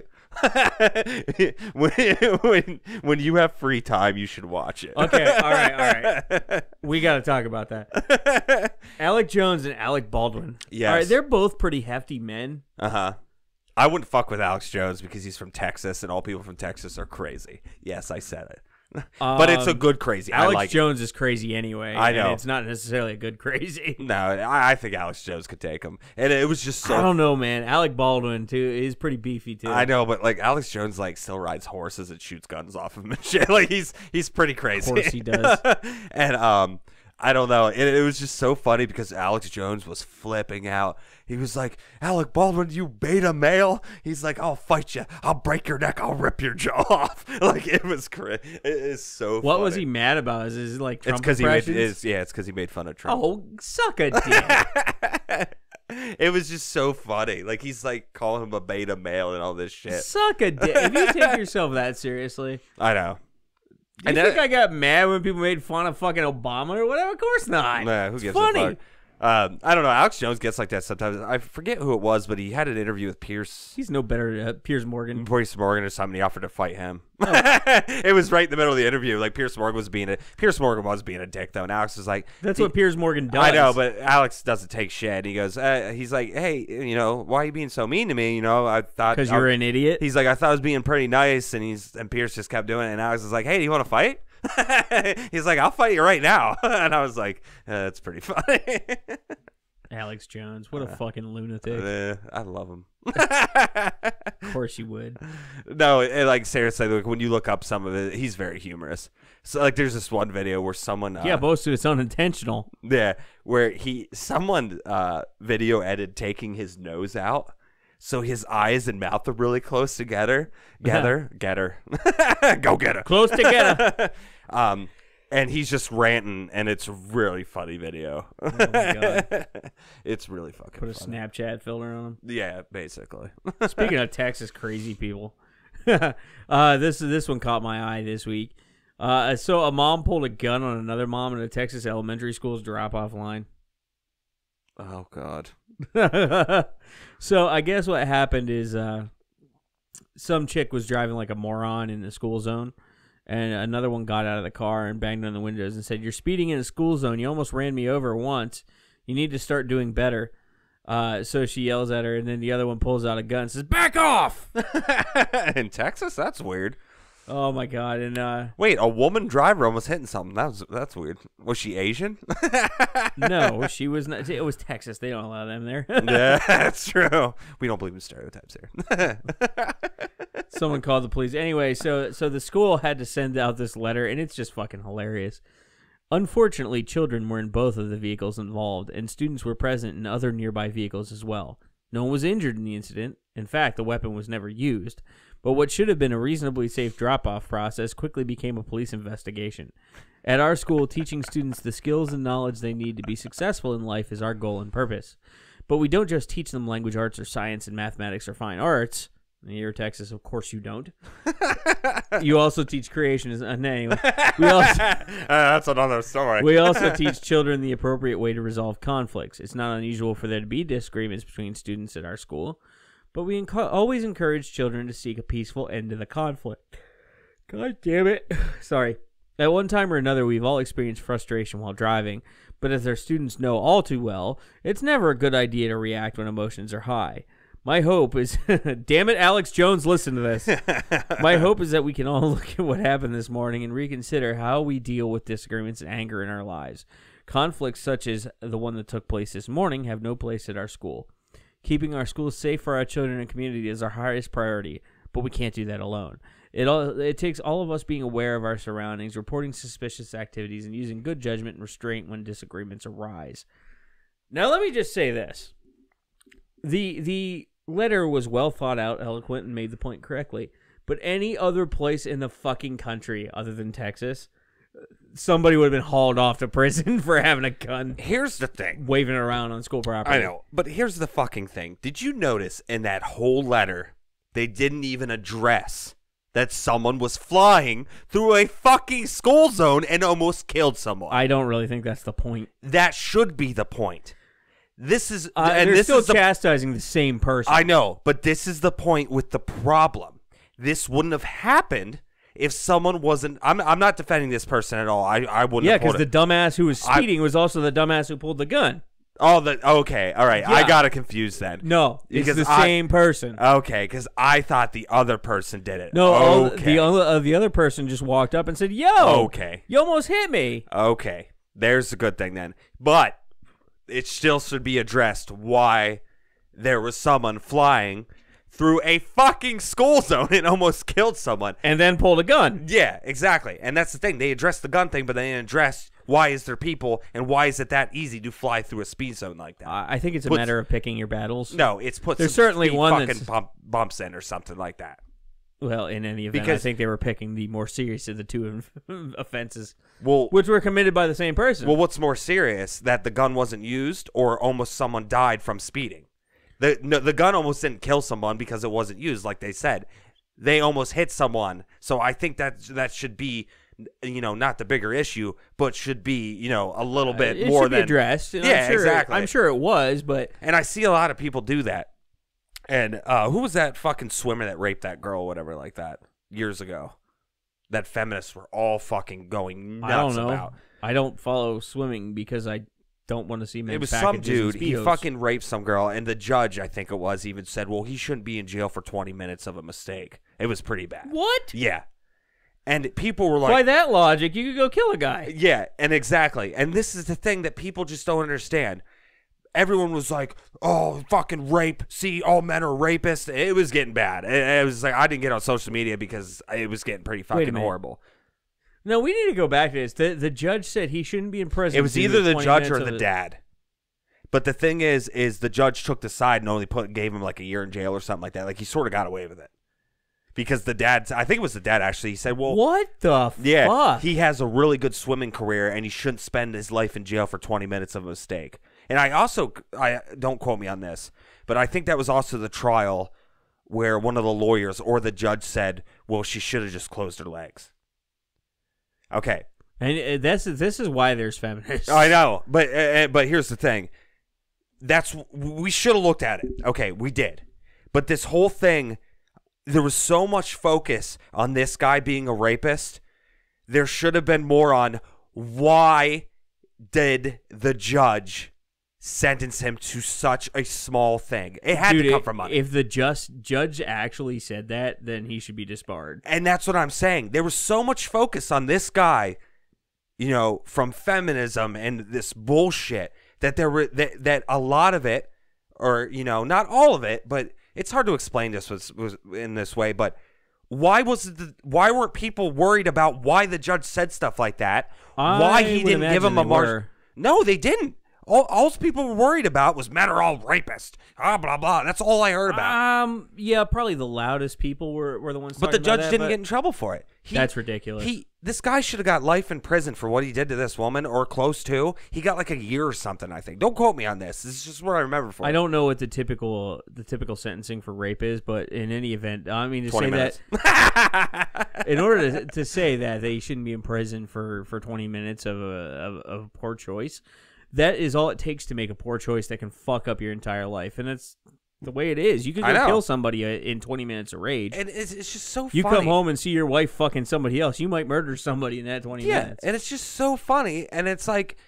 when you have free time, you should watch it. Okay, all right. We got to talk about that. Alec Jones and Alec Baldwin. Yes. All right, they're both pretty hefty men. Uh-huh. I wouldn't fuck with Alex Jones because he's from Texas, and all people from Texas are crazy. Yes, I said it. But it's a good crazy. Alex I like Jones is crazy anyway. I know. And it's not necessarily a good crazy. No, I think Alex Jones could take him. And it was just so... I don't know, man. Alec Baldwin, too, is pretty beefy, too. I know, but like Alex Jones like still rides horses and shoots guns off of him and shit. Like he's pretty crazy. Of course he does. And I don't know. It was just so funny because Alex Jones was flipping out. He was like, Alec Baldwin, you beta male. He's like, I'll fight you. I'll break your neck. I'll rip your jaw off. Like it was crazy. It is so. What funny. was he mad about? Is it like Trump It's because impressions? it's because he made fun of Trump. Oh, suck a dick. It was just so funny. Like he's like calling him a beta male and all this shit. Suck a dick. If you take yourself that seriously. I know. You think I got mad when people made fun of fucking Obama or whatever? Of course not. Nah, who It's gives funny. a fuck? I don't know. Alex Jones gets like that sometimes. I forget who it was, but he had an interview with He's no better than Piers Morgan. Pierce Morgan or something. He offered to fight him. It was right in the middle of the interview. Like Pierce Morgan was being a dick though, and Alex was like, That's what Piers Morgan does. I know, but Alex doesn't take shit. He goes, he's like, hey, why are you being so mean to me? I thought because you're an idiot. He's like, I thought I was being pretty nice, and Pierce just kept doing it, and Alex was like, hey, do you want to fight? He's like, I'll fight you right now. And I was like, that's pretty funny. Alex Jones, what a fucking lunatic. I love him. Of course you would. No, like Sarah said, like, when you look up some of it, he's very humorous. So like there's this one video where someone most of it's unintentional. Yeah, where someone video edited taking his nose out. So his eyes and mouth are really close together. Get her. Go get her. Close together. And he's just ranting, and it's a really funny video. Oh my God. It's really fucking Put a funny. Snapchat filter on him. Yeah, basically. Speaking of Texas crazy people, this one caught my eye this week. So a mom pulled a gun on another mom in a Texas elementary school's drop-off line. Oh, God. So I guess what happened is some chick was driving like a moron in the school zone, and another one got out of the car and banged on the windows and said, "You're speeding in a school zone. You almost ran me over once. You need to start doing better." So she yells at her, and then the other one pulls out a gun and says, "Back off!" In Texas? That's weird. Oh, my God. And wait, a woman driver almost hitting something. That's weird. Was she Asian? no, she was not. It was Texas. They don't allow them there. Yeah, that's true. We don't believe in stereotypes here. Someone called the police. Anyway, so the school had to send out this letter, and it's just fucking hilarious. Unfortunately, children were in both of the vehicles involved, and students were present in other nearby vehicles as well. No one was injured in the incident. In fact, the weapon was never used. But what should have been a reasonably safe drop-off process quickly became a police investigation. At our school, teaching students the skills and knowledge they need to be successful in life is our goal and purpose. But we don't just teach them language arts or science and mathematics or fine arts. Here in Texas, of course you don't. You also teach creationism. Anyway, that's another story. We also teach children the appropriate way to resolve conflicts. It's not unusual for there to be disagreements between students at our school, but we always encourage children to seek a peaceful end to the conflict. God damn it. Sorry. At one time or another, we've all experienced frustration while driving, but as our students know all too well, it's never a good idea to react when emotions are high. My hope is, damn it, Alex Jones, listen to this. My hope is that we can all look at what happened this morning and reconsider how we deal with disagreements and anger in our lives. Conflicts such as the one that took place this morning have no place at our school. Keeping our schools safe for our children and community is our highest priority, but we can't do that alone. It takes all of us being aware of our surroundings, reporting suspicious activities, and using good judgment and restraint when disagreements arise. Now, let me just say this. The letter was well thought out, eloquent, and made the point correctly. But any other place in the fucking country other than Texas, somebody would have been hauled off to prison for having a gun. Here's the thing. Waving it around on school property. I know, but here's the fucking thing. Did you notice in that whole letter they didn't even address that someone was flying through a fucking school zone and almost killed someone. I don't really think that's the point. That should be the point. This is and this still is chastising the same person. I know, but this is the point with the problem. This wouldn't have happened if someone wasn't. I'm not defending this person at all. I wouldn't. Yeah, because the dumbass who was speeding was also the dumbass who pulled the gun. Okay, all right. Yeah. I got it confused then. No, it's Because the same person. Okay, because I thought the other person did it. No, okay. the other person just walked up and said, "Yo, Okay. you almost hit me." Okay, there's a good thing then. But it still should be addressed why there was someone flying through a fucking school zone and almost killed someone. And then pulled a gun. Yeah, exactly. And that's the thing. They addressed the gun thing, but they didn't address why is there people and why is it that easy to fly through a speed zone like that. I think it's a matter of picking your battles. No, it's put There's some certainly speed one fucking bumps in or something like that. Well, in any event, I Because- think they were picking the more serious of the two offenses, Well, which were committed by the same person. Well, what's more serious, that the gun wasn't used or almost someone died from speeding? The gun almost didn't kill someone because it wasn't used, like they said. They almost hit someone. So I think that should be, not the bigger issue, but should be, a little bit it more should than be addressed. And Yeah, I'm sure, exactly. I'm sure it was, but And I see a lot of people do that. And who was that fucking swimmer that raped that girl, or whatever, like that, years ago? That feminists were all fucking going nuts I don't know. about. I don't follow swimming because I don't want to see men. It was some packages and dude. He Speedos. fucking raped some girl, and the judge, I think it was, even said, "Well, he shouldn't be in jail for 20 minutes of a mistake." It was pretty bad. What? Yeah, and people were like, By that logic, you could go kill a guy. "Yeah," and exactly. And this is the thing that people just don't understand. Everyone was like, "Oh, fucking rape! See, all men are rapists." It was getting bad. It was like I didn't get on social media because it was getting pretty fucking minute. horrible. No, we need to go back to this. The judge said he shouldn't be in prison. It was due to either the 20 judge or minutes of the it. dad. But the thing is the judge took the side and only gave him like a year in jail or something like that. Like he sort of got away with it. Because the dad, I think it was the dad actually, he said, well, What the yeah, fuck? he has a really good swimming career and he shouldn't spend his life in jail for 20 minutes of a mistake. And I don't quote me on this, but I think that was also the trial where one of the lawyers or the judge said, well, she should have just closed her legs. Okay. And this is why there's feminists. I know, but here's the thing. We should have looked at it. Okay, we did. But this whole thing, there was so much focus on this guy being a rapist. There should have been more on why did the judge sentence him to such a small thing. It had to come from money. If the judge actually said that, then he should be disbarred. And that's what I'm saying. There was so much focus on this guy, from feminism and this bullshit that that a lot of it, or not all of it, but it's hard to explain this was in this way. But why weren't people worried about why the judge said stuff like that? Why he didn't give him a mark? No, they didn't. All people were worried about was men are all rapists. Blah blah. That's all I heard about. Yeah, probably the loudest people were the ones. But the talking judge about that, didn't but get in trouble for it. That's ridiculous. This guy should have got life in prison for what he did to this woman, or close to. He got like a year or something, I think. Don't quote me on this. This is just what I remember for. I don't know what the typical sentencing for rape is, but in any event, I mean to 20 say minutes. that in order to say that they shouldn't be in prison for 20 minutes of a poor choice, that is all it takes to make a poor choice that can fuck up your entire life, and that's the way it is. You can go kill somebody in 20 minutes of rage. And it's just so funny. You come home and see your wife fucking somebody else, you might murder somebody in that 20 minutes. And it's just so funny. And it's like,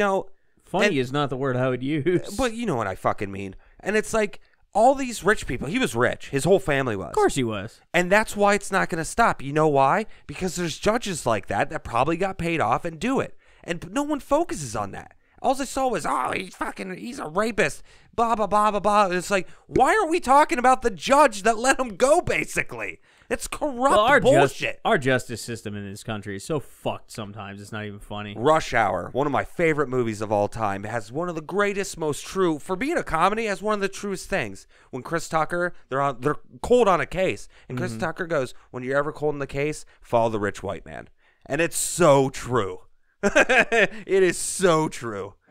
Funny is not the word I would use. But you know what I fucking mean. And it's like, all these rich people, he was rich. His whole family was. Of course he was. And that's why it's not going to stop. You know why? Because there's judges like that probably got paid off and do it. And no one focuses on that. All I saw was, he's a rapist, blah, blah, blah, blah, blah. It's like, why aren't we talking about the judge that let him go, basically? It's corrupt bullshit. Our justice system in this country is so fucked sometimes, it's not even funny. Rush Hour, one of my favorite movies of all time, has one of the greatest, most true, for being a comedy, has one of the truest things. When Chris Tucker, they're cold on a case, and Chris Tucker goes, when you're ever cold in the case, follow the rich white man. And it's so true. It is so true.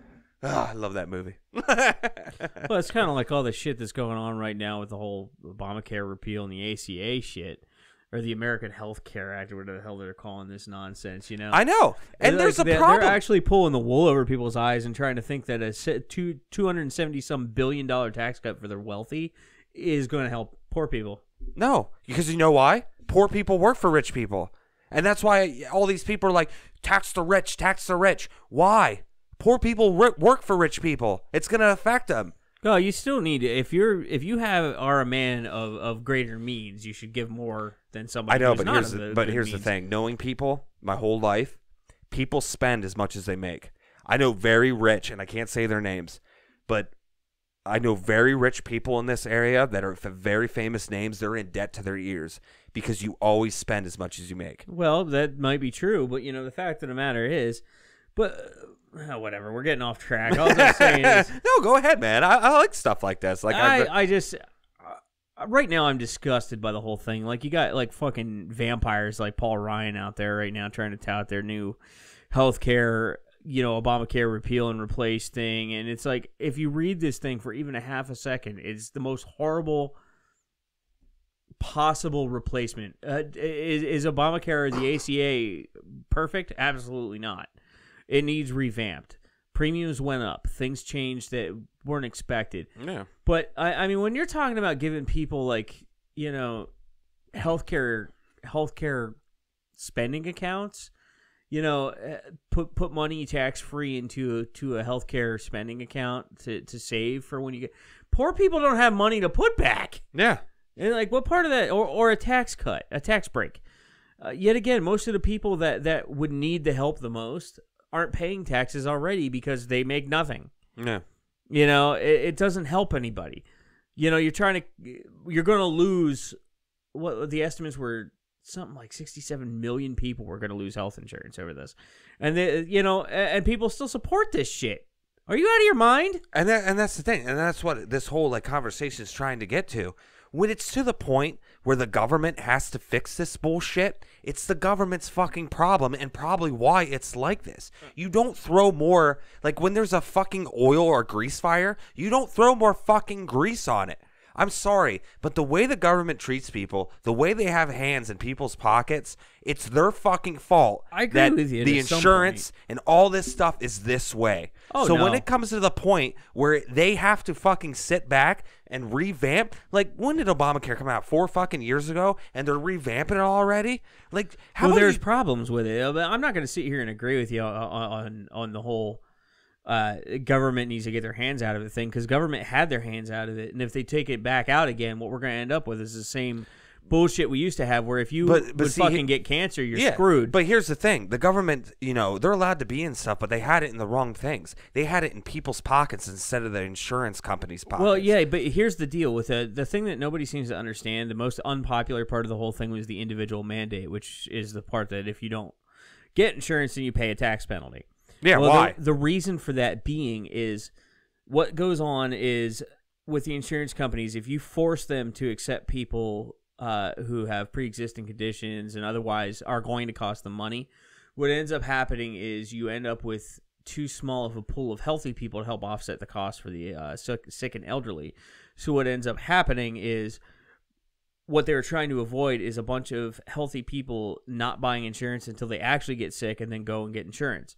I love that movie. Well, it's kind of like all the shit that's going on right now with the whole Obamacare repeal and the ACA shit, or the American Health Care Act, or whatever the hell they're calling this nonsense. You know, I know, and there's a problem. They're actually pulling the wool over people's eyes and trying to think that a $270-some billion tax cut for the wealthy is going to help poor people. No, because you know why? Poor people work for rich people, and that's why all these people are like, tax the rich, tax the rich. Why? Poor people work for rich people. It's going to affect them. No, you still need to, if you are a man of greater means, you should give more than somebody. I know, who's but here's the thing. Knowing people, my whole life, people spend as much as they make. I know very rich, and I can't say their names, but I know very rich people in this area that are very famous names. They're in debt to their ears because you always spend as much as you make. Well, that might be true, but the fact of the matter is, whatever. We're getting off track. All I'm saying is, no, go ahead, man. I like stuff like this. Like I just right now I'm disgusted by the whole thing. Like you got like fucking vampires like Paul Ryan out there right now trying to tout their new healthcare, Obamacare repeal and replace thing, and it's like if you read this thing for even a half a second, it's the most horrible possible replacement. Is Obamacare or the ACA perfect? Absolutely not. It needs revamped. Premiums went up. Things changed that weren't expected. Yeah. But I mean, when you're talking about giving people like healthcare spending accounts, put money tax free into a healthcare spending account to save for when you get poor people don't have money to put back. Yeah. And like what part of that or a tax cut, a tax break? Yet again, most of the people that would need the help the most aren't paying taxes already because they make nothing. Yeah. It doesn't help anybody. You're going to lose what the estimates were, something like 67 million people were going to lose health insurance over this. And and people still support this shit. Are you out of your mind? And that's the thing. And that's what this whole conversation is trying to get to. When it's to the point where the government has to fix this bullshit, it's the government's fucking problem and probably why it's like this. You don't throw more, like when there's a fucking oil or grease fire, you don't throw more fucking grease on it. I'm sorry, but the way the government treats people, the way they have hands in people's pockets, it's their fucking fault. I agree with you. The insurance and all this stuff is this way. Oh, so no. when it comes to the point where they have to fucking sit back and revamp, like when did Obamacare come out? 4 fucking years ago, and they're revamping it already. Like, how? Well, there's problems with it. I'm not going to sit here and agree with you on the whole. Government needs to get their hands out of the thing because government had their hands out of it, and if they take it back out again, what we're going to end up with is the same bullshit we used to have, where if you fucking get cancer, you're screwed. But here's the thing: the government, they're allowed to be in stuff, but they had it in the wrong things. They had it in people's pockets instead of the insurance companies' pockets. Well, yeah, but here's the deal with the thing that nobody seems to understand. The most unpopular part of the whole thing was the individual mandate, which is the part that if you don't get insurance, then you pay a tax penalty. Yeah, well, why? The reason for that being is what goes on is with the insurance companies, if you force them to accept people who have pre-existing conditions and otherwise are going to cost them money, what ends up happening is you end up with too small of a pool of healthy people to help offset the cost for the sick and elderly. So what ends up happening is what they're trying to avoid is a bunch of healthy people not buying insurance until they actually get sick and then go and get insurance.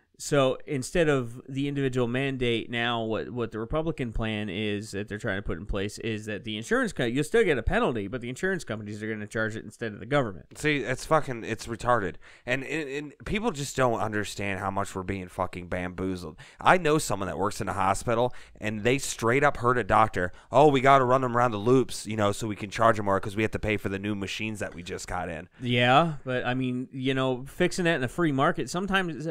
So instead of the individual mandate, now what the Republican plan is that they're trying to put in place is that the insurance company, you'll still get a penalty, but the insurance companies are going to charge it instead of the government. See, it's retarded. And people just don't understand how much we're being fucking bamboozled. I know someone that works in a hospital, and they straight up heard a doctor, oh, we got to run them around the loops, so we can charge them more because we have to pay for the new machines that we just got in. Yeah, but I mean, fixing that in a free market, sometimes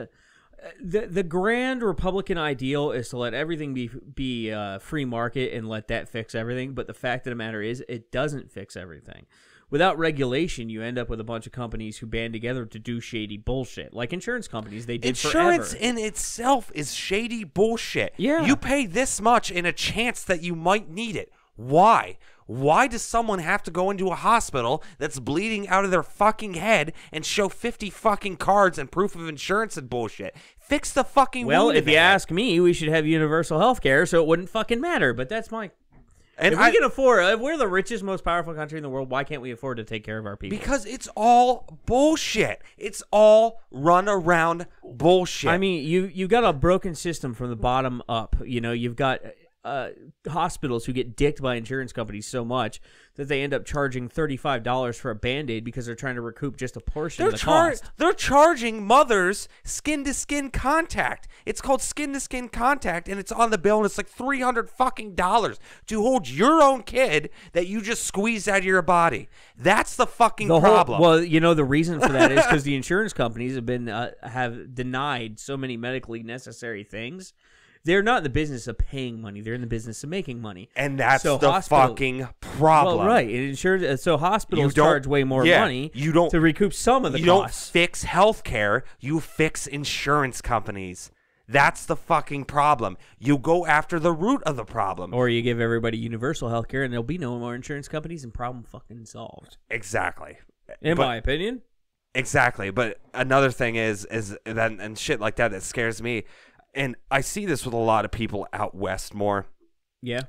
the grand Republican ideal is to let everything be free market and let that fix everything. But the fact of the matter is, it doesn't fix everything. Without regulation, you end up with a bunch of companies who band together to do shady bullshit, like insurance companies. They did insurance forever. In itself is shady bullshit. Yeah, you pay this much in a chance that you might need it. Why? Why does someone have to go into a hospital that's bleeding out of their fucking head and show 50 fucking cards and proof of insurance and bullshit? Fix the fucking Well, wound if in the you head. ask me, we should have universal health care so it wouldn't fucking matter. But that's my... And if we can afford... If we're the richest, most powerful country in the world, why can't we afford to take care of our people? Because it's all bullshit. It's all run around bullshit. I mean, you've got a broken system from the bottom up. You know, you've got hospitals who get dicked by insurance companies so much that they end up charging $35 for a Band-Aid because they're trying to recoup just a portion of the cost. They're charging mothers skin-to-skin contact. It's called skin-to-skin contact, and it's on the bill, and it's like $300 fucking dollars to hold your own kid that you just squeezed out of your body. That's the fucking problem. Well, you know, the reason for that is because the insurance companies have denied so many medically necessary things. They're not in the business of paying money. They're in the business of making money. And that's the fucking problem. Well, right. It insures, so hospitals charge way more money to recoup some of the costs. You don't fix healthcare. You fix insurance companies. That's the fucking problem. You go after the root of the problem. Or you give everybody universal health care and there'll be no more insurance companies and problem fucking solved. Exactly. In my opinion. Exactly. But another thing is that, and shit like that scares me. And I see this with a lot of people out west more. Yeah.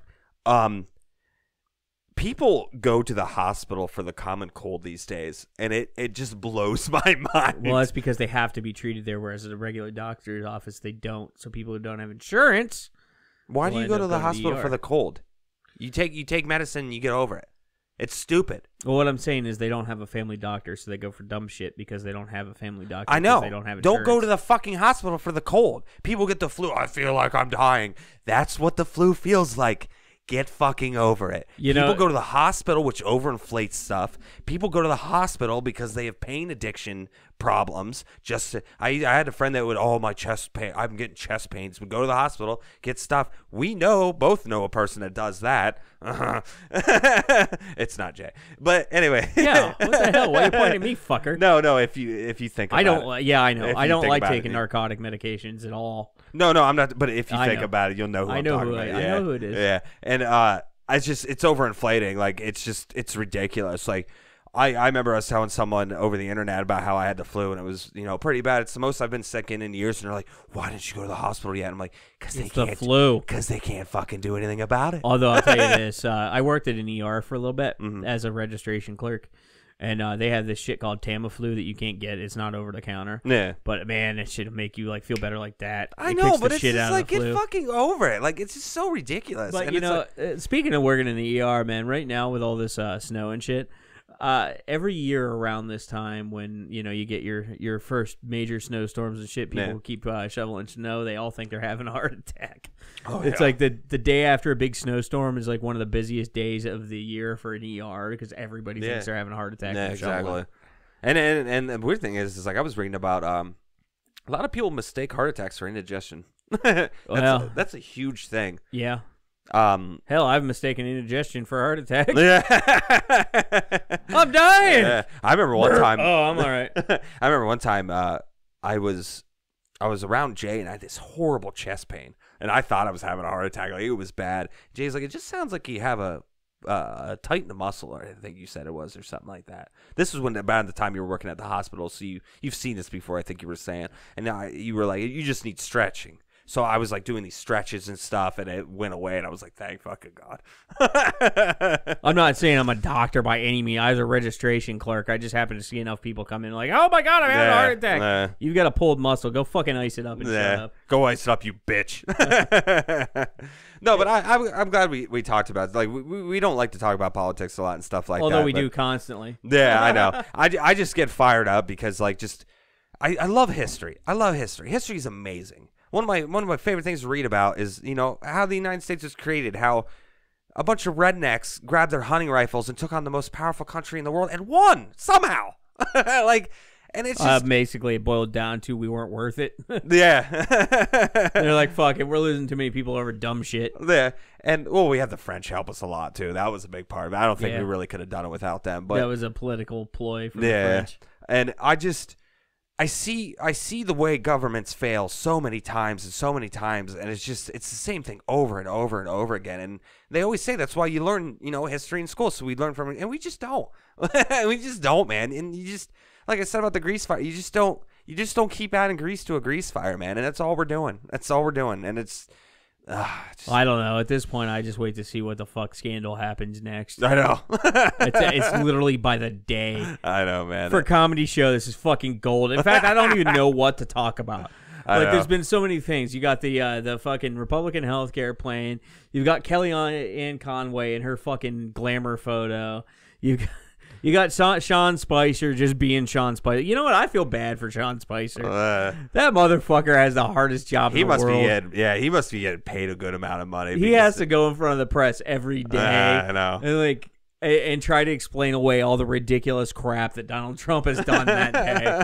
People go to the hospital for the common cold these days, and it just blows my mind. Well, that's because they have to be treated there, whereas at a regular doctor's office, they don't. So people who don't have insurance... Why do you go to the hospital for the cold? You take medicine and you get over it. It's stupid. Well, what I'm saying is they don't have a family doctor, so they go for dumb shit because they don't have a family doctor. I know. They don't have insurance. Don't go to the fucking hospital for the cold. People get the flu. I feel like I'm dying. That's what the flu feels like. Get fucking over it. People go to the hospital, which overinflates stuff. People go to the hospital because they have pain addiction problems. I had a friend that would, my chest pain. I'm getting chest pains. Would go to the hospital, get stuff. We both know a person that does that. It's not Jay, but anyway. Yeah. What the hell? Why are you pointing at me, fucker? No. If you think about it. Yeah, I know. I don't like taking narcotic medications at all. No, I'm not. But if you think about it, you'll know who I'm talking about. I know who it is. Yeah, and it's overinflating. Like it's ridiculous. Like I remember us telling someone over the internet about how I had the flu and it was pretty bad. It's the most I've been sick in years. And they're like, "Why didn't you go to the hospital yet?" And I'm like, "Cause they can't. The flu. Because they can't fucking do anything about it." Although I'll tell you this, I worked at an ER for a little bit as a registration clerk. And they have this shit called Tamiflu that you can't get. It's not over the counter. Yeah. But man, that shit will make you feel better like that. I know, but it's just like get fucking over it. Like it's just so ridiculous. But and speaking of working in the ER, man, right now with all this snow and shit, every year around this time when you get your first major snowstorms and shit, people keep shoveling snow. They all think they're having a heart attack. It's like the day after a big snowstorm is like one of the busiest days of the year for an ER because everybody thinks they're having a heart attack. Yeah, exactly. And the weird thing is like I was reading about a lot of people mistake heart attacks for indigestion. That's a huge thing. Yeah. Hell, I've mistaken indigestion for a heart attack. Yeah. I'm dying. I remember one time. Oh, I'm all right. I remember one time I was around Jay and I had this horrible chest pain and I thought I was having a heart attack. Like it was bad. Jay's like, it just sounds like you have a tightened muscle, or I think you said it was, or something like that. This was about the time you were working at the hospital, so you've seen this before. I think you were saying, and now you were like, you just need stretching. So I was like doing these stretches and stuff, and it went away, and I was like, thank fucking God. I'm not saying I'm a doctor by any means. I was a registration clerk. I just happened to see enough people come in like, oh my God, I'm having a heart attack. You've got a pulled muscle. Go fucking ice it up and shut up. Go ice it up, you bitch. No, but I'm glad we talked about it. Like we don't like to talk about politics a lot and stuff like that. Although we do constantly. Yeah, I know. I just get fired up because I love history. I love history. History is amazing. One of my favorite things to read about is, how the United States was created, how a bunch of rednecks grabbed their hunting rifles and took on the most powerful country in the world and won somehow. And it's just basically it boiled down to we weren't worth it. Yeah. They're like, fuck it, we're losing too many people over dumb shit. Yeah. And we had the French help us a lot too. That was a big part of it. I don't think we really could have done it without them. But that was a political ploy from the French. And I I see the way governments fail so many times, and it's the same thing over and over and over again. And they always say that's why you learn, history in school, so we learn from it, and we just don't. We just don't, man. And you just, like I said about the grease fire, you just don't keep adding grease to a grease fire, man. And that's all we're doing. And it's. I don't know. At this point, I just wait to see what the fuck scandal happens next. I know. it's literally by the day. I know, man. For a comedy show, this is fucking gold. In fact, I don't even know what to talk about. There's been so many things. You got the fucking Republican healthcare plan. You've got Kellyanne Conway and her fucking glamour photo. You got Sean Spicer just being Sean Spicer. You know what? I feel bad for Sean Spicer. That motherfucker has the hardest job in the world. He must be getting paid a good amount of money. He has to go in front of the press every day. I know. And try to explain away all the ridiculous crap that Donald Trump has done that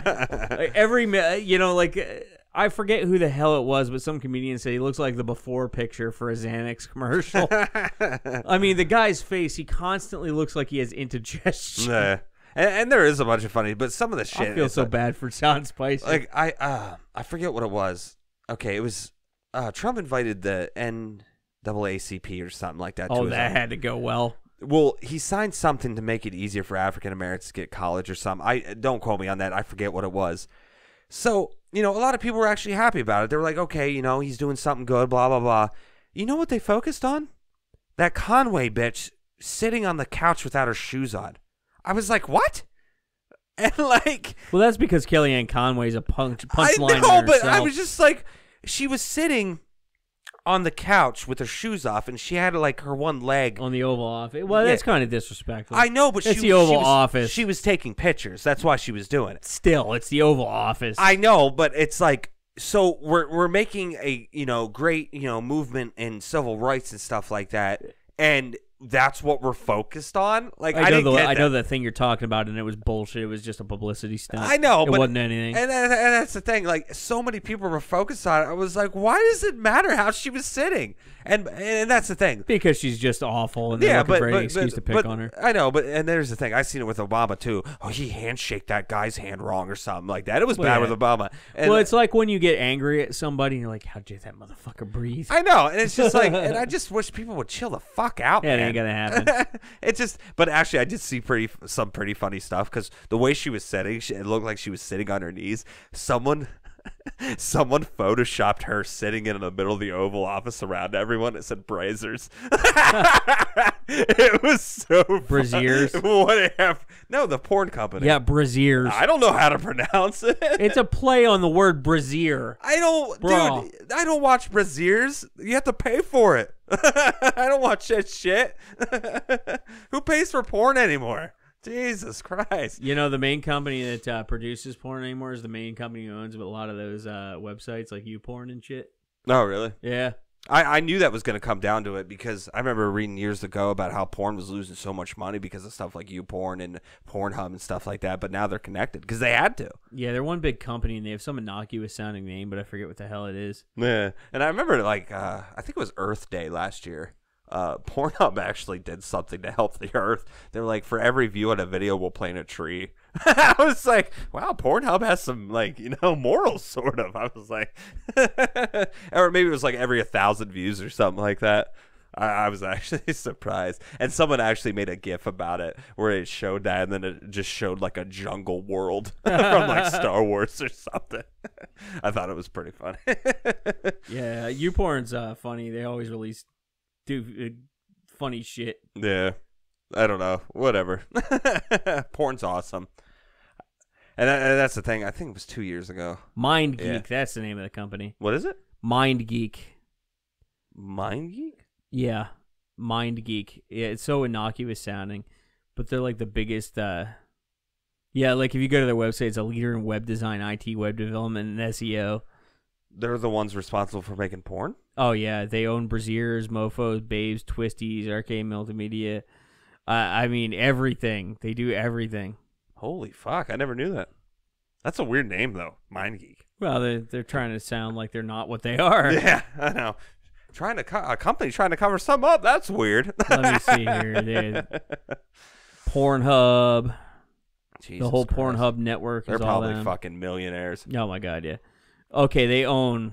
day. I forget who the hell it was, but some comedian said he looks like the before picture for a Xanax commercial. I mean, the guy's face, he constantly looks like he has indigestion. Yeah. And there is a bunch of funny, but some of the shit. I feel so bad for Sean Spicer. I forget what it was. Okay, it was Trump invited the NAACP or something like that. Oh, that had to go well. Well, he signed something to make it easier for African Americans to get college or something. Don't quote me on that. I forget what it was. So, a lot of people were actually happy about it. They were like, okay, he's doing something good, blah, blah, blah. You know what they focused on? That Conway bitch sitting on the couch without her shoes on. I was like, what? And well, that's because Kellyanne Conway's a punchline. I know, but I was just like, she was sitting on the couch with her shoes off, and she had her one leg on the Oval Office. Well, that's kind of disrespectful. I know, but it's the Oval Office. She was taking pictures. That's why she was doing it. Still, it's the Oval Office. I know, but it's so we're making a great movement in civil rights and stuff like that, and that's what we're focused on. I know the thing you're talking about, and it was bullshit. It was just a publicity stunt. I know, it wasn't anything. And that's the thing. So many people were focused on it. I was like, why does it matter how she was sitting? And that's the thing. Because she's just awful, and they're looking for any excuse to pick on her. I know, and there's the thing. I seen it with Obama too. Oh, he handshake that guy's hand wrong or something like that. It was bad with Obama. And it's like when you get angry at somebody, and you're like, how did that motherfucker breathe? I know, and it's just and I just wish people would chill the fuck out. Yeah, man. it ain't gonna happen. But actually, I did see some pretty funny stuff because the way she was sitting, it looked like she was sitting on her knees. Someone photoshopped her sitting in the middle of the Oval Office around everyone. It said Brazzers. It was so Braziers. No, the porn company. Yeah, Braziers. I don't know how to pronounce it. It's a play on the word brazier. Dude, I don't watch Braziers. You have to pay for it. I don't watch that shit. Who pays for porn anymore? Jesus Christ. The main company that produces porn anymore is the main company who owns a lot of those websites like YouPorn and shit. Oh, really? Yeah. I knew that was going to come down to it because I remember reading years ago about how porn was losing so much money because of stuff like YouPorn and Pornhub and stuff like that, but now they're connected because they had to. Yeah, they're one big company and they have some innocuous sounding name, but I forget what the hell it is. Yeah, and I remember I think it was Earth Day last year. Pornhub actually did something to help the earth. They're like, for every view on a video, we'll plant a tree. I was like, wow, Pornhub has some morals, sort of. I was like, or maybe it was every 1,000 views or something like that. I was actually surprised. And someone actually made a GIF about it where it showed that, and then it just showed a jungle world from Star Wars or something. I thought it was pretty funny. Yeah, YouPorn's funny. They always do funny shit. Yeah, I don't know. Whatever. Porn's awesome. And that's the thing. I think it was 2 years ago. Mind Geek. That's the name of the company. What is it? Mind Geek. Mind Geek? Yeah. Mind Geek. Yeah, it's so innocuous sounding. But they're the biggest... if you go to their website, it's a leader in web design, IT, web development, and SEO. They're the ones responsible for making porn? Oh, yeah. They own Braziers, Mofos, Babes, Twisties, Arcade Multimedia. I mean, everything. They do everything. Holy fuck. I never knew that. That's a weird name, though. Mind Geek. Well, they're trying to sound like they're not what they are. Yeah, I know. A company trying to cover something up. That's weird. Let me see here. Pornhub. Jesus the whole Christ. Pornhub network They're is all probably them. fucking millionaires. Oh my god, yeah. Okay, they own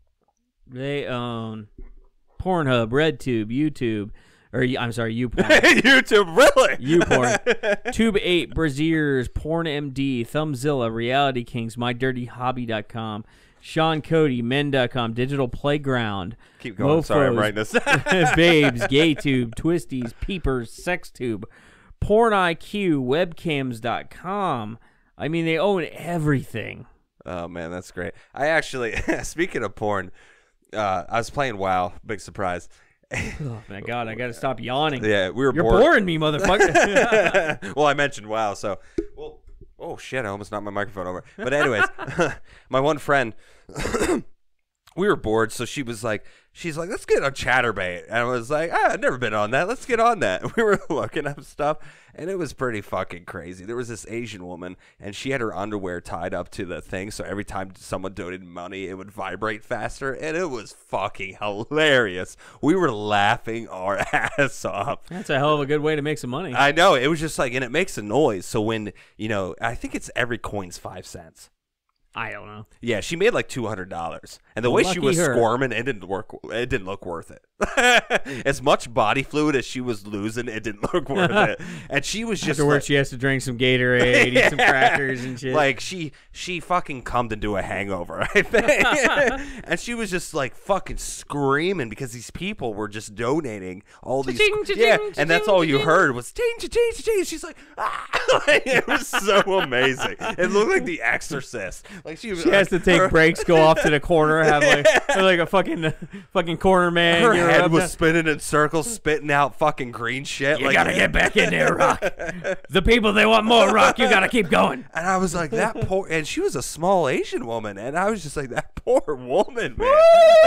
Pornhub, RedTube, YouTube, or I'm sorry, YouPorn. YouTube, really? YouPorn, Tube 8, Braziers, PornMD, Thumbzilla, Reality Kings, MyDirtyHobby.com, Sean Cody, Men.com, Digital Playground. Keep going. Sorry, I'm Mofos, writing this. Babes, GayTube, Twisties, Peepers, SexTube, PornIQ, Webcams.com. I mean, they own everything. Oh man, that's great. I actually, speaking of porn, I was playing WoW. Big surprise. Oh my god, I gotta stop yawning. Yeah, we were You're bored. boring me, motherfucker. Well, I mentioned WoW, so oh shit, I almost knocked my microphone over. But anyways, my one friend, we were bored, so she's like, let's get on Chatterbait. And I was like, I've never been on that. Let's get on that. We were looking up stuff, and it was pretty fucking crazy. There was this Asian woman, and she had her underwear tied up to the thing, so every time someone donated money, it would vibrate faster, and it was fucking hilarious. We were laughing our ass off. That's a hell of a good way to make some money. I know. It was just like, and it makes a noise, so when, I think it's every coin's 5 cents. I don't know. Yeah, she made like $200, and the way she was her. squirming, it didn't work. It didn't look worth it. As much body fluid as she was losing, it didn't look worth it. And she was just Afterwards, she has to drink some Gatorade, eat some crackers and shit. like she fucking cummed into a hangover, I think. And she was just like fucking screaming because these people were just donating all these. And that's all you heard was ting, cha-ching, cha-ching. She's like, ah! It was so amazing. It looked like The Exorcist. Like she has to take breaks, go off to the corner, have like a fucking corner man. Her You're head up was there. spinning in circles, spitting out fucking green shit. You gotta get back in there, Rock. The people, they want more Rock. You gotta keep going. And I was like, that poor, and she was a small Asian woman, and I was just like, that poor woman, man.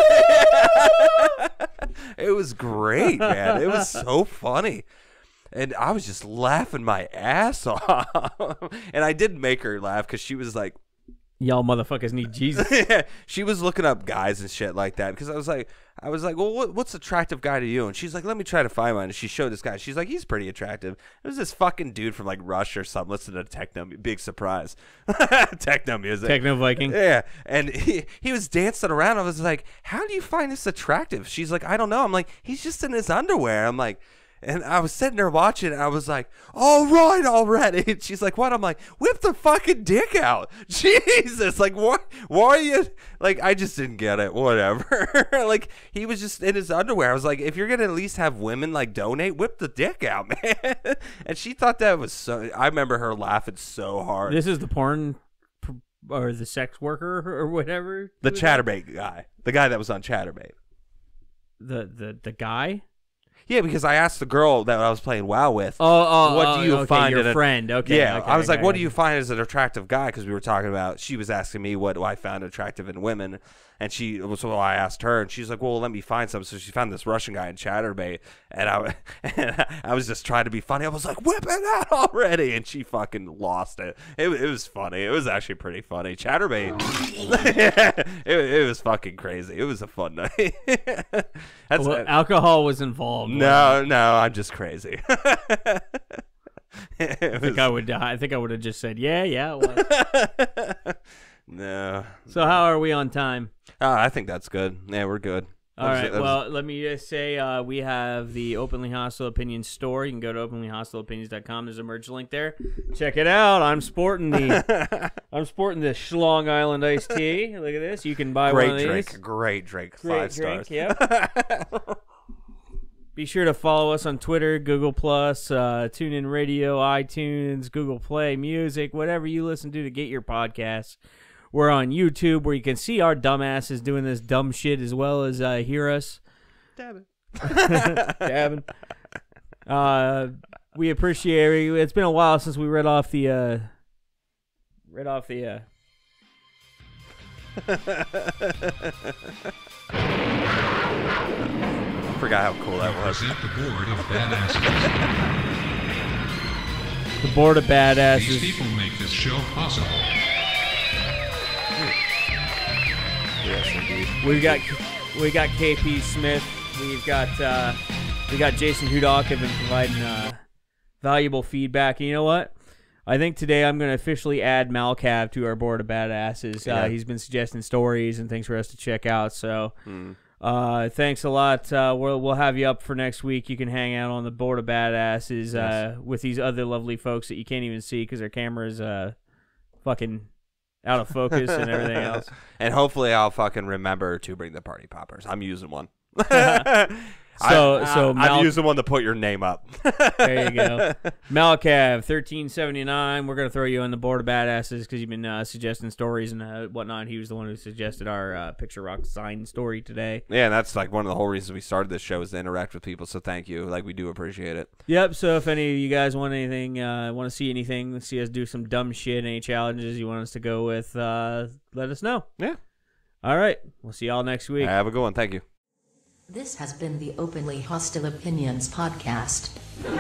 It was great, man. It was so funny. And I was just laughing my ass off. And I did make her laugh because she was like, Y'all motherfuckers need Jesus. she was looking up guys and shit like that because I was like, well, what's attractive guy to you? And she's like, let me try to find one. And she showed this guy. She's like, he's pretty attractive. It was this fucking dude from like Russia or something. Listen to techno. Big surprise. Techno music. Techno Viking. Yeah. And he was dancing around. I was like, how do you find this attractive? She's like, I don't know. I'm like, he's just in his underwear. I'm like, and I was sitting there watching, and I was like, all right already. And she's like, what? I'm like, whip the fucking dick out. Jesus. Like, what? Why are you? Like, I just didn't get it. Whatever. Like, he was just in his underwear. I was like, if you're going to at least have women, like, donate, whip the dick out, man. And she thought that was so. I remember her laughing so hard. This is the porn or the sex worker or whatever. The Chatterbait guy. The guy that was on Chatterbait. The guy? Yeah, because I asked the girl that I was playing WoW with, what do you find your in a friend? Okay, yeah, okay, I was like, okay. what do you find as an attractive guy? Because we were talking about, she was asking me what do I found attractive in women, and so I asked her, and she's like, well, let me find some. So she found this Russian guy in Chatterbait, and I was just trying to be funny. I was like, whip it out already, and she fucking lost it. It was funny. It was actually pretty funny. Chatterbait, it was fucking crazy. It was a fun night. Alcohol was involved. No, I'm just crazy. I think I would have just said, yeah, it was. No. So how are we on time? I think that's good. Yeah, we're good. All right. Well, let me just say we have the Openly Hostile Opinions store. You can go to openlyhostileopinions.com. There's a merch link there. Check it out. I'm sporting the Schlong Island iced tea. Look at this. You can buy one of these. Great drink. Great 5 stars. drink. Yep. Be sure to follow us on Twitter, Google+, TuneIn Radio, iTunes, Google Play Music, whatever you listen to get your podcasts. We're on YouTube, where you can see our dumbasses doing this dumb shit as well as hear us. Dabbing. We appreciate it. It's been a while since we read off the I forgot how cool that was. Present the board of badasses. the board of These badasses. people make this show possible. Yes, indeed. We got KP Smith. We got Jason Hudock have been providing valuable feedback. And you know what? I think today I'm going to officially add Malcav to our board of badasses. He's been suggesting stories and things for us to check out. So thanks a lot. We'll have you up for next week. You can hang out on the board of badasses with these other lovely folks that you can't even see because their camera's fucking out of focus and everything else. And hopefully I'll fucking remember to bring the party poppers. I'm using one. I'm using one to put your name up. There you go. Malcav 1379. We're gonna throw you on the board of badasses because you've been suggesting stories and whatnot. He was the one who suggested our Picture Rock sign story today. Yeah, and that's like one of the whole reasons we started this show is to interact with people. So thank you. Like we do appreciate it. Yep. So if any of you guys want anything, want to see anything, see us do some dumb shit, any challenges you want us to go with, let us know. Yeah. All right. We'll see y'all next week. Have a good one. Thank you. This has been the Openly Hostile Opinions podcast.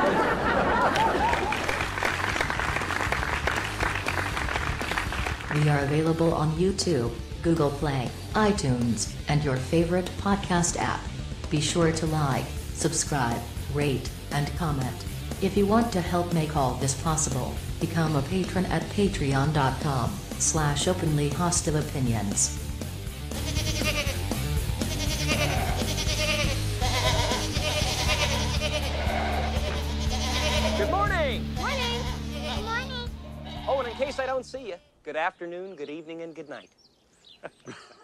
We are available on YouTube, Google Play, iTunes, and your favorite podcast app. Be sure to like, subscribe, rate, and comment. If you want to help make all this possible, become a patron at patreon.com/openlyhostileopinions. Good morning. Morning. Good morning. Oh, and in case I don't see you, good afternoon, good evening, and good night.